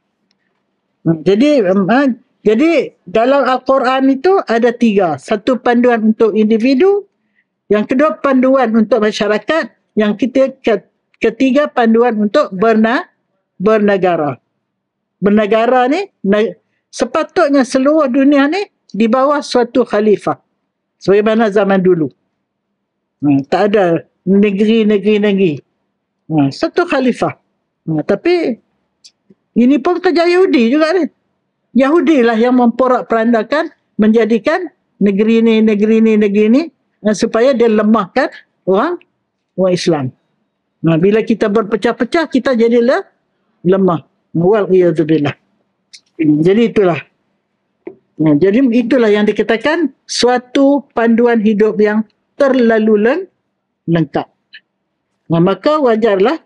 Jadi dalam Al-Quran itu ada 3. Satu panduan untuk individu, yang kedua panduan untuk masyarakat, yang ketiga panduan untuk bernegara. Bernegara ni sepatutnya seluruh dunia ni di bawah suatu khalifah. Sebagaimana zaman dulu. Tak ada negeri. Satu khalifah. Tapi ini pun kerja Yahudi juga ni. Yahudi lah yang memporak-perandakan, menjadikan negeri ni supaya dia lemahkan orang Islam. Bila kita berpecah-pecah, kita jadi lemah. Wal'iyadzubillah. Jadi itulah. Jadi itulah yang dikatakan suatu panduan hidup yang terlalu lengkap. Maka wajarlah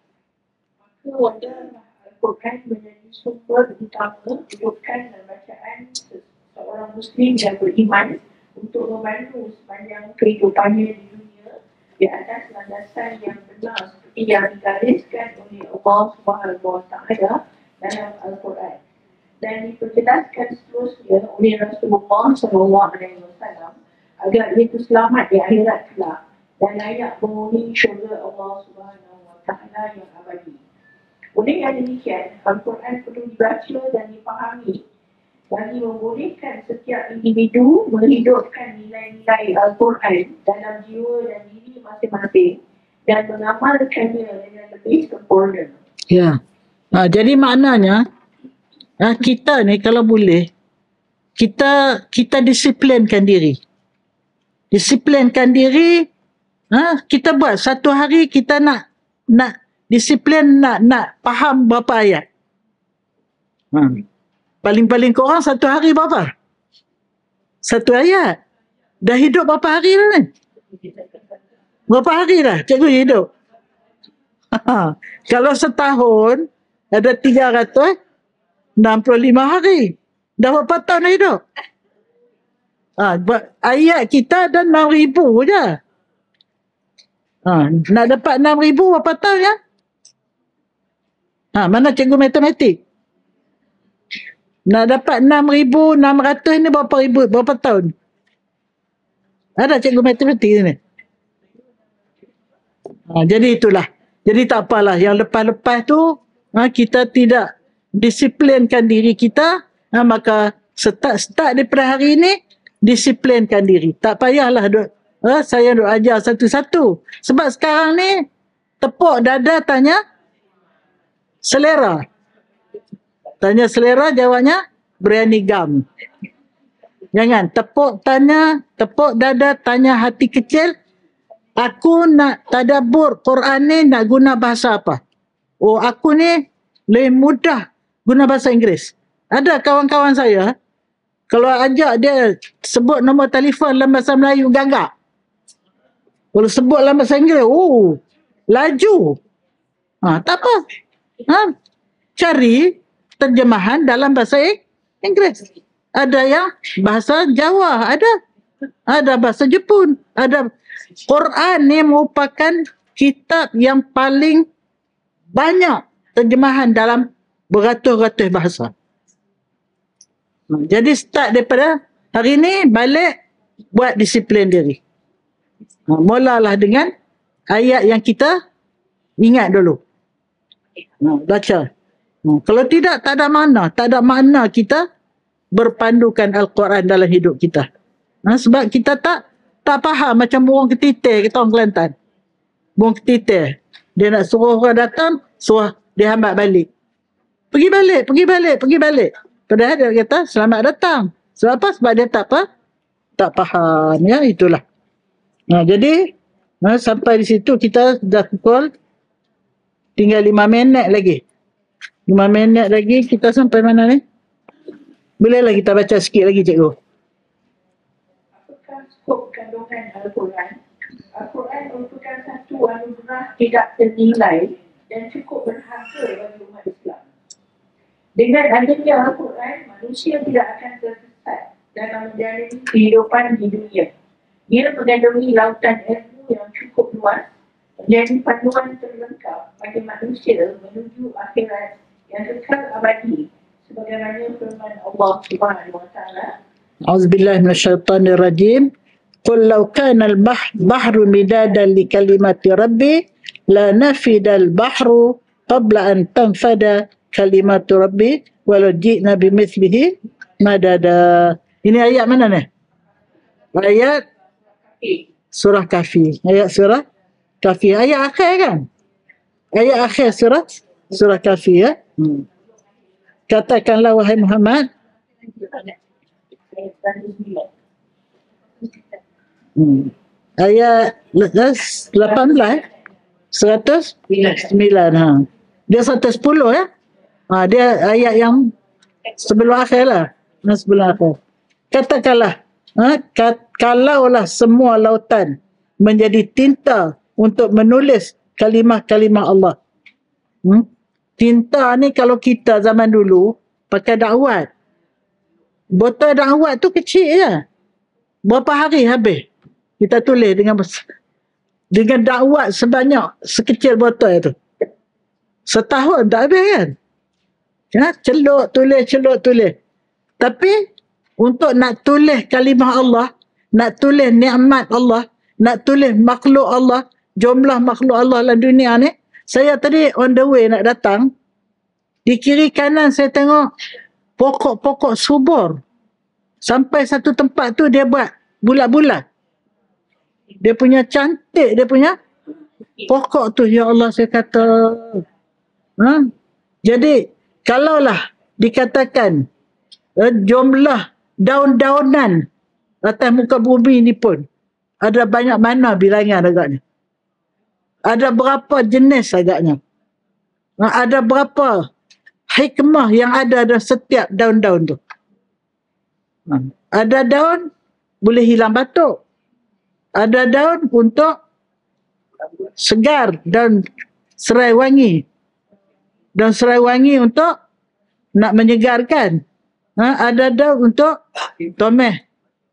Al-Quran menjadi sumber utama hidupkan dan bacaan seorang Muslim yang beriman untuk memandu sepanjang kehidupannya di dunia di atas landasan yang benar seperti yang digariskan oleh Allah Subhanahu Wa Taala dalam Al-Quran dan diperjelaskan seterusnya oleh Rasulullah SAW agar itu selamat di akhirat kelak dan layak menghuni syurga Allah Subhanahu Wa Taala yang abadi. Oleh yang demikian, Al-Quran perlu dibaca dan dipahami bagi membolehkan setiap individu menghidupkan nilai-nilai Al-Quran dalam jiwa dan diri masing-masing dan mengamalkannya dengan lebih sempurna. Ya. Jadi maknanya kita ni kalau boleh kita disiplinkan diri. Disiplinkan diri, kita buat satu hari kita nak disiplin nak faham berapa ayat. Paling-paling korang satu hari berapa? Satu ayat. Dah hidup berapa hari dah ni? Berapa hari dah cikgu hidup? Kalau setahun ada 365 hari. Dah berapa tahun dah hidup? Ayat kita ada 6,000 je. Nak dapat 6,000 berapa tahun ya? Mana cikgu matematik? Nak dapat 6,600 ni berapa tahun? Ada cikgu matematik ni? Jadi itulah. Jadi tak apalah. Yang lepas-lepas tu, kita tidak disiplinkan diri kita, maka start daripada hari ni, disiplinkan diri. Tak payahlah saya duk ajar satu-satu. Sebab sekarang ni, tepuk dada tanya selera. Tanya selera, jawabnya biryani gam. Jangan tepuk dada tanya hati kecil. Aku nak tadabbur Quran ni nak guna bahasa apa? Aku ni lebih mudah guna bahasa Inggeris. Ada kawan-kawan saya, kalau ajak dia sebut nombor telefon dalam bahasa Melayu, gagak. Kalau sebut dalam bahasa Inggeris, laju. Tak apa. Cari terjemahan dalam bahasa Inggeris. Ada yang bahasa Jawa, ada bahasa Jepun, ada. Quran ni merupakan kitab yang paling banyak terjemahan dalam beratus-ratus bahasa. Jadi start daripada hari ni, balik buat disiplin diri. Mulalah dengan ayat yang kita ingat dulu. Baca. Kalau tidak, tak ada makna kita berpandukan Al-Quran dalam hidup kita. Sebab kita tak faham macam burung ketitir kita orang Kelantan. Burung ketitir. Dia nak suruh orang datang, suruh dia hambat balik. Pergi balik. Padahal dia kata, selamat datang. Sebab apa? Sebab dia tak faham. Ya, itulah. Jadi, sampai di situ kita dah pukul tinggal 5 minit lagi. 5 minit lagi kita sampai mana ni? Bolehlah kita baca sikit lagi cikgu. kandungan Al-Quran. Al-Quran merupakan satu anugerah tidak ternilai dan cukup berharga bagi umat Islam. Dengan adanya Al-Quran, manusia tidak akan tersesat dalam menjalani kehidupan di dunia. Ia mengandungi lautan ilmu yang cukup luas, menjadi panduan terlengkap bagi manusia menuju akhirat yang kekal abadi, sebagaimana firman Allah Subhanahu wa Ta'ala. A'udzubillahi minasyaitonir rajim. Qul law kana al-bahru midadan li kalimati rabbi la nafida al-bahru qabla an tanfada kalimatu rabbi walau ji'na bimithlihi madada. Ini ayat mana ni? Ayat surah Kahfi. Ayat surah Kahfi. Ayat akhir kan? Ayat akhir surah Kahfi ya. Katakanlah wahai Muhammad. Ayat 18 109 ha. Dia 110 ya. Dia ayat yang sebelum akhir lah. Sebelum akhir. Katakanlah, kalaulah semua lautan menjadi tinta untuk menulis kalimah-kalimah Allah. Tinta ni kalau kita zaman dulu pakai dakwat. Botol dakwat tu kecil je. Berapa hari habis? Kita tulis dengan dakwat sebanyak sekecil botol tu. Setahun tak habis kan? Ya, celuk tulis. Tapi untuk nak tulis kalimah Allah, nak tulis nikmat Allah, nak tulis makhluk Allah, jumlah makhluk Allah dalam dunia ni, saya tadi on the way nak datang, di kiri kanan saya tengok pokok-pokok subur. Sampai satu tempat tu dia buat bulat-bulat. Dia punya cantik, dia punya pokok tu. Ya Allah, saya kata. Jadi, kalaulah dikatakan jumlah daun-daunan atas muka bumi ni pun ada banyak mana bilangan agaknya. Ada berapa jenis agaknya. Ada berapa hikmah yang ada dalam setiap daun-daun tu. Ada daun boleh hilang batuk. Ada daun untuk segar dan serai wangi. Dan serai wangi untuk nak menyegarkan. Ada daun untuk tomeh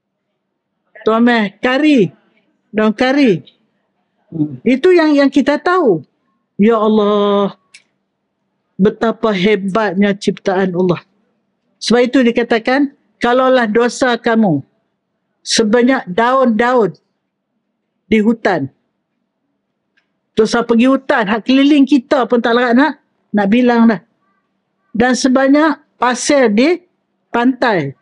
kari. Daun kari. Itu yang kita tahu. Ya Allah, betapa hebatnya ciptaan Allah. Sebab itu dikatakan, kalaulah dosa kamu sebanyak daun-daun di hutan. Terus pergi hutan, hak keliling kita pun tak larat nak bilang dah. Dan sebanyak pasir di pantai.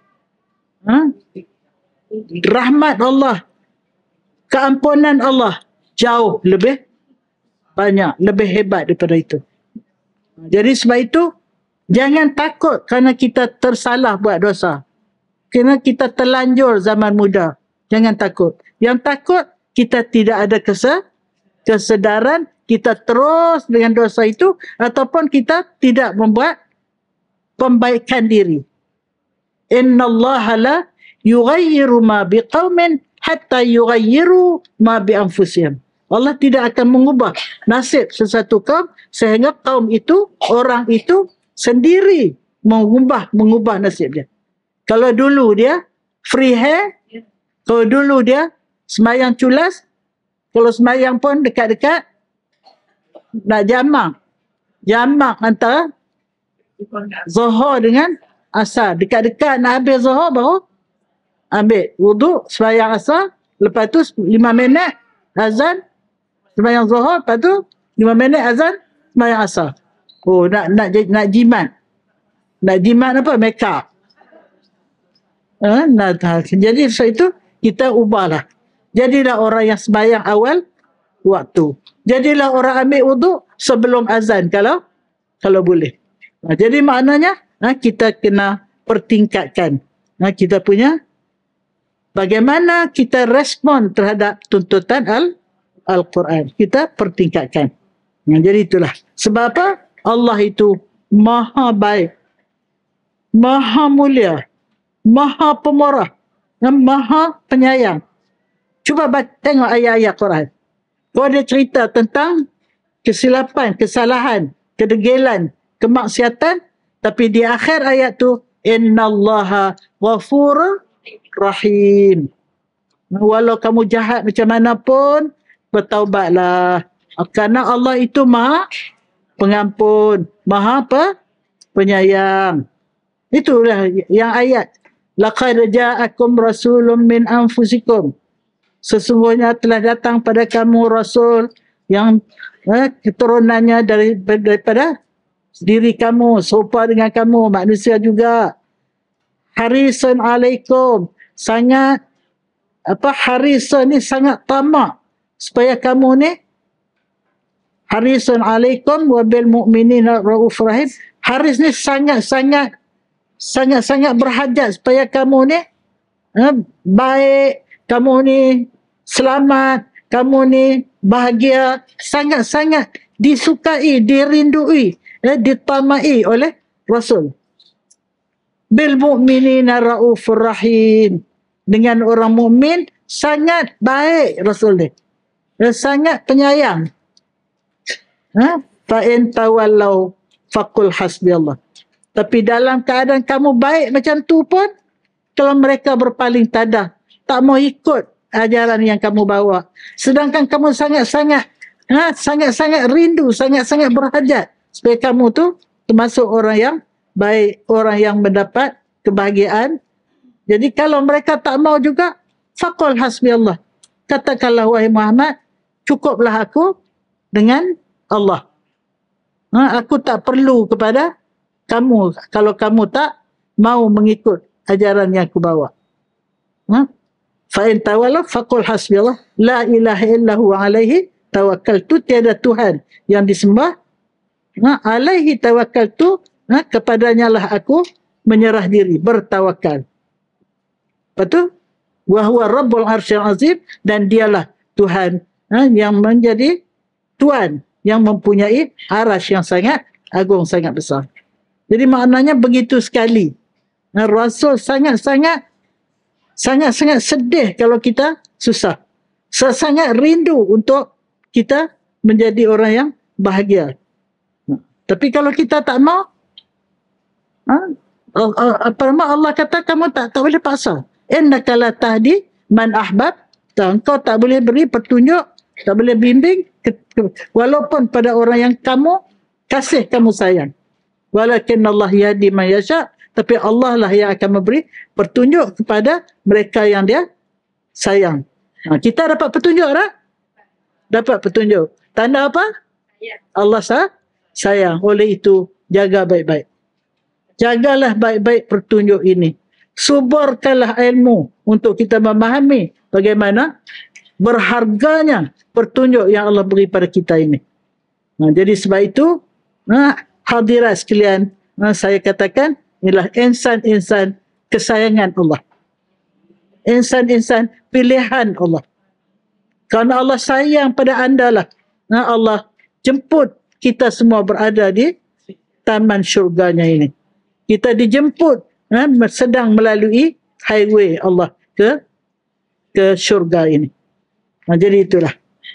Rahmat Allah, keampunan Allah jauh lebih banyak, lebih hebat daripada itu. Jadi sebab itu, jangan takut kerana kita tersalah buat dosa. Kerana kita terlanjur zaman muda. Jangan takut. Yang takut, kita tidak ada kesedaran, kita terus dengan dosa itu, ataupun kita tidak membuat pembaikan diri. Inna Allah la yughayyiru ma biqaumin hatta yughayyiru ma bi anfusihim. Allah tidak akan mengubah nasib sesuatu kaum sehingga kaum itu, orang itu sendiri mengubah nasibnya. Kalau dulu dia free hair, kalau dulu dia semayang culas, kalau semayang pun dekat-dekat nak jamak antara Zuhur dengan Asar. Dekat-dekat nak habis Zuhur baru ambil wuduk, semayang Asar, lepas tu 5 minit azan, semayang Zuhur, lepas tu 5 minit azan, semayang Asar. Oh, nak jimat. Nak jimat apa? Make up. Jadi sebab itu kita ubahlah. Jadilah orang yang sembahyang awal waktu. Jadilah orang ambil wuduk sebelum azan kalau boleh. Jadi maknanya kita kena pertingkatkan kita punya bagaimana kita respon terhadap tuntutan Al-Quran. Kita pertingkatkan. Jadi itulah. Sebab apa? Allah itu maha baik, maha mulia, maha pemurah, dan maha penyayang. Cuba tengok ayat-ayat Quran. Kau ada cerita tentang kesilapan, kesalahan, kedegilan, kemaksiatan, tapi di akhir ayat tu innallaha ghafurur rahim. Walau kamu jahat macam mana pun, bertaubatlah. Kerana Allah itu Maha Pengampun, Maha Penyayang. Itulah yang ayat. Laqad ja'akum rasulun min anfusikum. Sesungguhnya telah datang pada kamu rasul yang keturunannya daripada diri kamu, serupa dengan kamu, manusia juga. Harisun alaikum, sangat harisun ni sangat tamak supaya kamu ni harisun alaikum wa bil mu'minina raufur rahim. Haris ni sangat-sangat berhajat supaya kamu ni baik, kamu ni selamat, kamu ni bahagia, sangat-sangat disukai, dirindui, ditamai oleh Rasul. Bil mu'minina raufur rahim. Dengan orang mukmin sangat baik Rasul ni. Sangat penyayang. Fa in tawallau faqul hasbiyallah. Tapi dalam keadaan kamu baik macam tu pun, kalau mereka berpaling tadah, tak mau ikut ajaran yang kamu bawa, sedangkan kamu sangat-sangat rindu, sangat-sangat berhajat supaya kamu tu termasuk orang yang baik, orang yang mendapat kebahagiaan. Jadi kalau mereka tak mau juga, faqul hasbiyallah. Katakanlah wahai Muhammad, cukuplah aku dengan Allah. Aku tak perlu kepada kamu kalau kamu tak mau mengikut ajaran yang aku bawa. Fa in tawallaw faqul hasbiyallah la ilaha illa huwa alaihi tawakkaltu. Tiada Tuhan yang disembah, alaihi tawakkaltu, kepadanya lah aku menyerah diri, bertawakal. Betul? Wa huwa rabbul arsyil azim, dan dialah Tuhan yang menjadi Tuhan yang mempunyai arasy yang sangat agung, sangat besar. Jadi maknanya begitu sekali. Rasul sangat-sangat sedih kalau kita susah. Sangat rindu untuk kita menjadi orang yang bahagia. Tapi kalau kita tak mau, Allah kata kamu tak boleh paksa. Innaka la tahdi man ahbabta. Engkau tak boleh beri petunjuk, tak boleh bimbing, walaupun pada orang yang kamu kasih, kamu sayang. Walakin Allah yahdi man yasha. Tapi Allah lah yang akan memberi petunjuk kepada mereka yang dia sayang. Kita dapat petunjuk tak? Dapat petunjuk. Tanda apa? Allah sayang. Oleh itu, jaga baik-baik. Jagalah baik-baik petunjuk ini. Suburkanlah ilmu untuk kita memahami bagaimana berharganya petunjuk yang Allah beri pada kita ini. Jadi sebab itu, hadirat sekalian, saya katakan, inilah insan-insan kesayangan Allah. Insan-insan pilihan Allah. Kerana Allah sayang pada anda lah, Allah jemput kita semua berada di taman syurganya ini. Kita dijemput sedang melalui highway Allah ke syurga ini. Jadi itulah.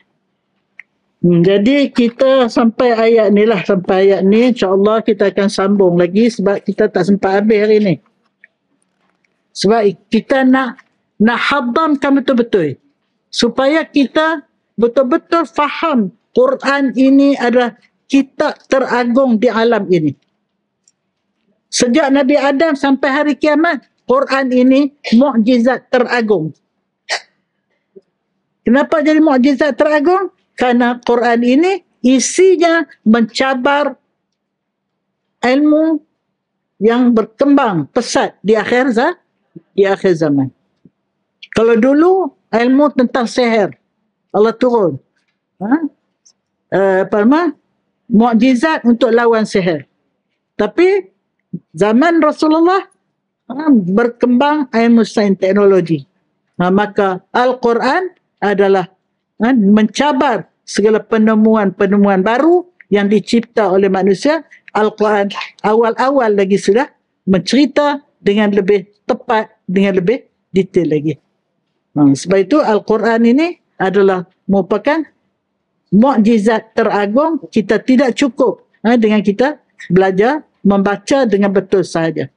Jadi kita sampai ayat ni lah. Sampai ayat ni, insyaAllah kita akan sambung lagi sebab kita tak sempat habis hari ni. Sebab kita nak hadamkan betul-betul. Supaya kita betul-betul faham Quran ini adalah kitab teragung di alam ini. Sejak Nabi Adam sampai hari kiamat, Quran ini mukjizat teragung. Kenapa jadi mukjizat teragung? Karena Quran ini isinya mencabar ilmu yang berkembang pesat di akhir zaman. Kalau dulu ilmu tentang sihir, Allah turun. Mukjizat untuk lawan sihir. Tapi zaman Rasulullah berkembang ilmu sains teknologi. Maka Al-Quran adalah mencabar segala penemuan-penemuan baru yang dicipta oleh manusia. Al-Quran awal-awal lagi sudah mencerita dengan lebih tepat, dengan lebih detail lagi. Sebab itu Al-Quran ini adalah merupakan mukjizat teragung. Kita tidak cukup dengan kita belajar membaca dengan betul sahaja.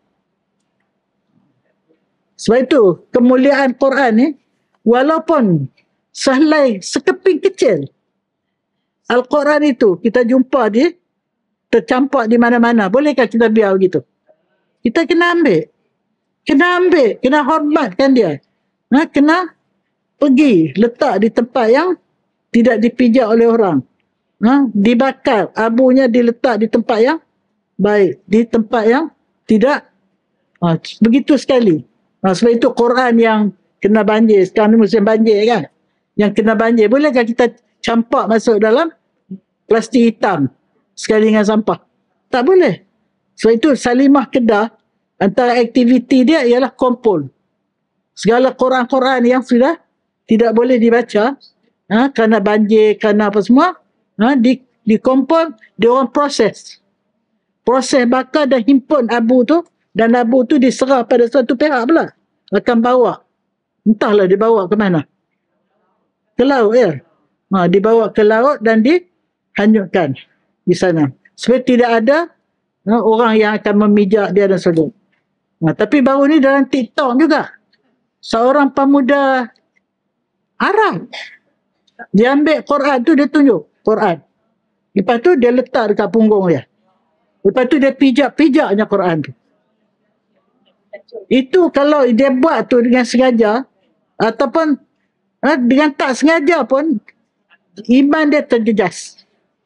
Sebab itu kemuliaan Quran ni, walaupun sehelai sekeping kecil, Al-Quran itu kita jumpa dia tercampak di mana-mana. Bolehkah kita biar begitu? Kita kena ambil, kena hormatkan dia. Kena pergi letak di tempat yang tidak dipijak oleh orang. Dibakar, abunya diletak di tempat yang baik, di tempat yang tidak begitu sekali. Sebab itu Quran yang kena banjir, sekarang ni musim banjir kan, yang kena banjir, bolehkah kita campak masuk dalam plastik hitam sekali dengan sampah? Tak boleh. Sebab itu Salimah Kedah, antara aktiviti dia ialah kumpul segala Quran-Quran yang sudah tidak boleh dibaca kerana banjir, kerana apa semua, dikumpul, dia orang proses bakar dan himpun abu tu, dan abu tu diserah pada suatu pihak pula, akan bawa, entahlah dibawa ke mana, ke laut ya. Dibawa ke laut dan dihanyutkan di sana, supaya tidak ada orang yang akan memijak dia dan sebagainya. Tapi baru ni dalam TikTok juga, seorang pemuda Arab, dia ambil Quran tu, dia tunjuk Quran, lepas tu dia letak dekat punggung dia, lepas tu dia pijak-pijaknya Quran tu. Itu kalau dia buat tu dengan sengaja ataupun dengan tak sengaja pun, iman dia terjejas.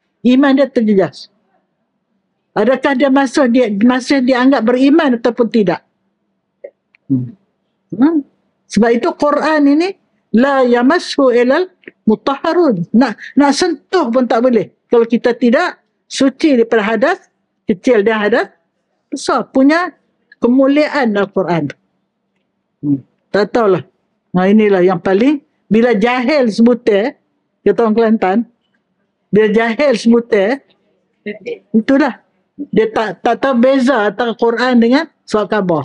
Adakah dia masih dianggap beriman ataupun tidak? Sebab itu Quran ini la yamassu ilal mutahharun. Nak sentuh pun tak boleh kalau kita tidak suci daripada hadas kecil dan hadas besar. Punya kemuliaan Al-Quran. Tak tahulah. Inilah yang paling, bila jahil sebutir, kata orang Kelantan, bila jahil sebutir, itulah. Dia tak tahu beza antara Quran dengan surat khabar.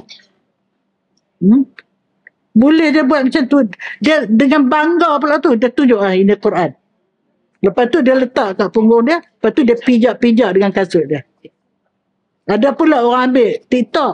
Boleh dia buat macam tu. Dia dengan bangga pula tu, dia tunjuk ini Quran. Lepas tu dia letak kat punggung dia, lepas tu dia pijak-pijak dengan kasut dia. Ada pula orang ambil TikTok.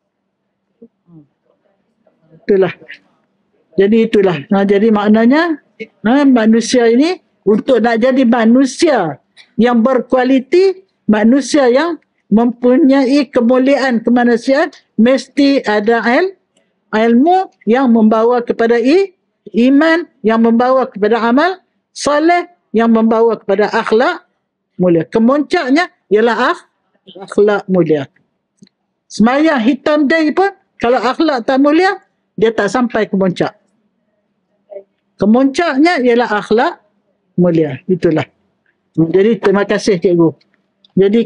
Itulah. Jadi itulah. Jadi maknanya manusia ini, untuk nak jadi manusia yang berkualiti, manusia yang mempunyai kemuliaan kemanusiaan, mesti ada ilmu yang membawa kepada iman, yang membawa kepada amal soleh, yang membawa kepada akhlak mulia. Kemuncaknya ialah akhlak mulia. Sembahyang hitam day pun, kalau akhlak tak mulia, dia tak sampai ke puncak. Kemuncaknya ialah akhlak mulia. Itulah. Jadi terima kasih cikgu. Jadi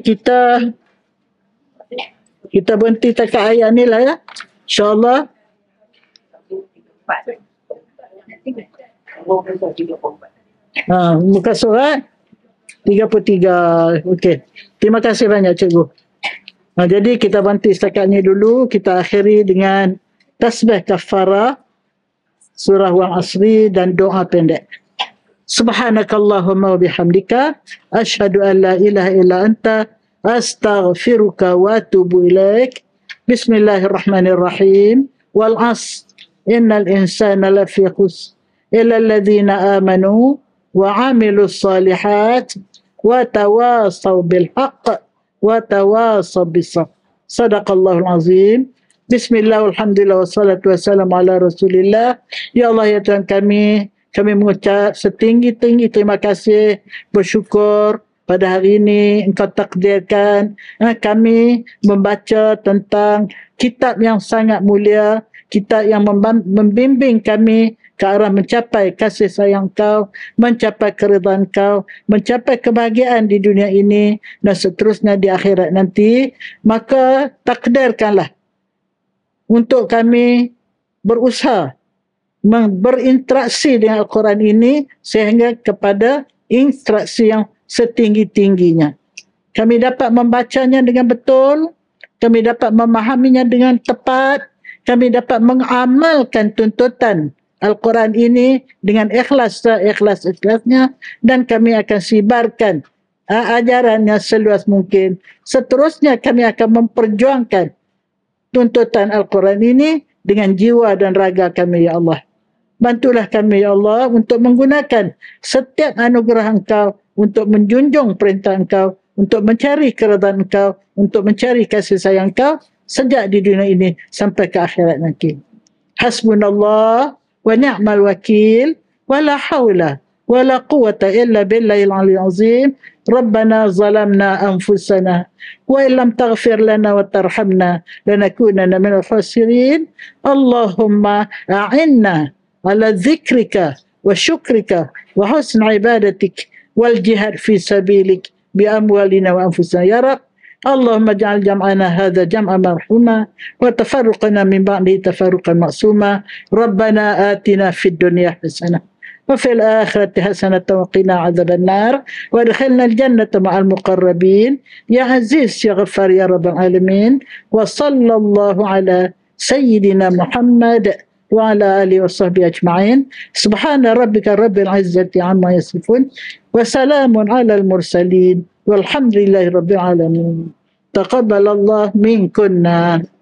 kita berhenti takat ayat ni lah ya. InsyaAllah. Muka surat 33. Okey. Terima kasih banyak cikgu. Jadi kita berhenti setakat ni dulu. Kita akhiri dengan tasbih kafarah, surah wal asri dan doa pendek. Subhanakallahumma wa bihamdika asyhadu an la ilaha illa anta astaghfiruka wa atubu ilaik. Bismillahirrahmanirrahim. Wal 'asr innal insana lafi khusr illa alladhina amanu wa 'amilus salihat wa tawasaw bil haqq wa tawasaw bis sabr. Sadaqallahul azim. Bismillah, alhamdulillah, wassalatu wassalamu ala rasulillah. Ya Allah, ya Tuhan kami mengucap setinggi-tinggi terima kasih, bersyukur pada hari ini Engkau takdirkan kami membaca tentang kitab yang sangat mulia, kitab yang membimbing kami ke arah mencapai kasih sayang Kau, mencapai keridhaan Kau, mencapai kebahagiaan di dunia ini dan seterusnya di akhirat nanti. Maka takdirkanlah untuk kami berusaha berinteraksi dengan Al-Quran ini sehingga kepada interaksi yang setinggi-tingginya. Kami dapat membacanya dengan betul, kami dapat memahaminya dengan tepat, kami dapat mengamalkan tuntutan Al-Quran ini dengan ikhlas-ikhlasnya, dan kami akan sibarkan ajarannya seluas mungkin. Seterusnya kami akan memperjuangkan tuntutan Al-Quran ini dengan jiwa dan raga kami, ya Allah. Bantulah kami, ya Allah, untuk menggunakan setiap anugerah Engkau untuk menjunjung perintah Engkau, untuk mencari keridhaan Engkau, untuk mencari kasih sayang Engkau sejak di dunia ini sampai ke akhirat nanti. Hasbunallah wa ni'mal wakil wa la hawla wa la quwwata illa billahil aliyyil azim. Rabbana zalamna anfusana wa illam taghfir lana wa tarhamna lanakunanna minal khasirin. Allahumma a'inna ala dzikrika wa syukrika wa husn ibadatik wal jihad fi sabilik bi amwalina wa anfusina ya Rabb. Allahumma ja'al jam'ana hadha jam'an marhuma wa tafarruqana min ba'di tafarruqan ma'suma. Rabbana atina fid dunya hasanah wa fil akhirati hasanatan wa qina adzaban nar wa adkhilna al jannata ma'al muqarrabin ya aziz ya ghaffar ya rabbal alamin. Wa sallallahu ala sayyidina Muhammad wa ala alihi wa sahbihi ajma'in. Subhana rabbika rabbil izzati amma yasifun wa salamun ala al mursalin walhamdulillahi rabbil alamin. Taqabbalallah minkunna.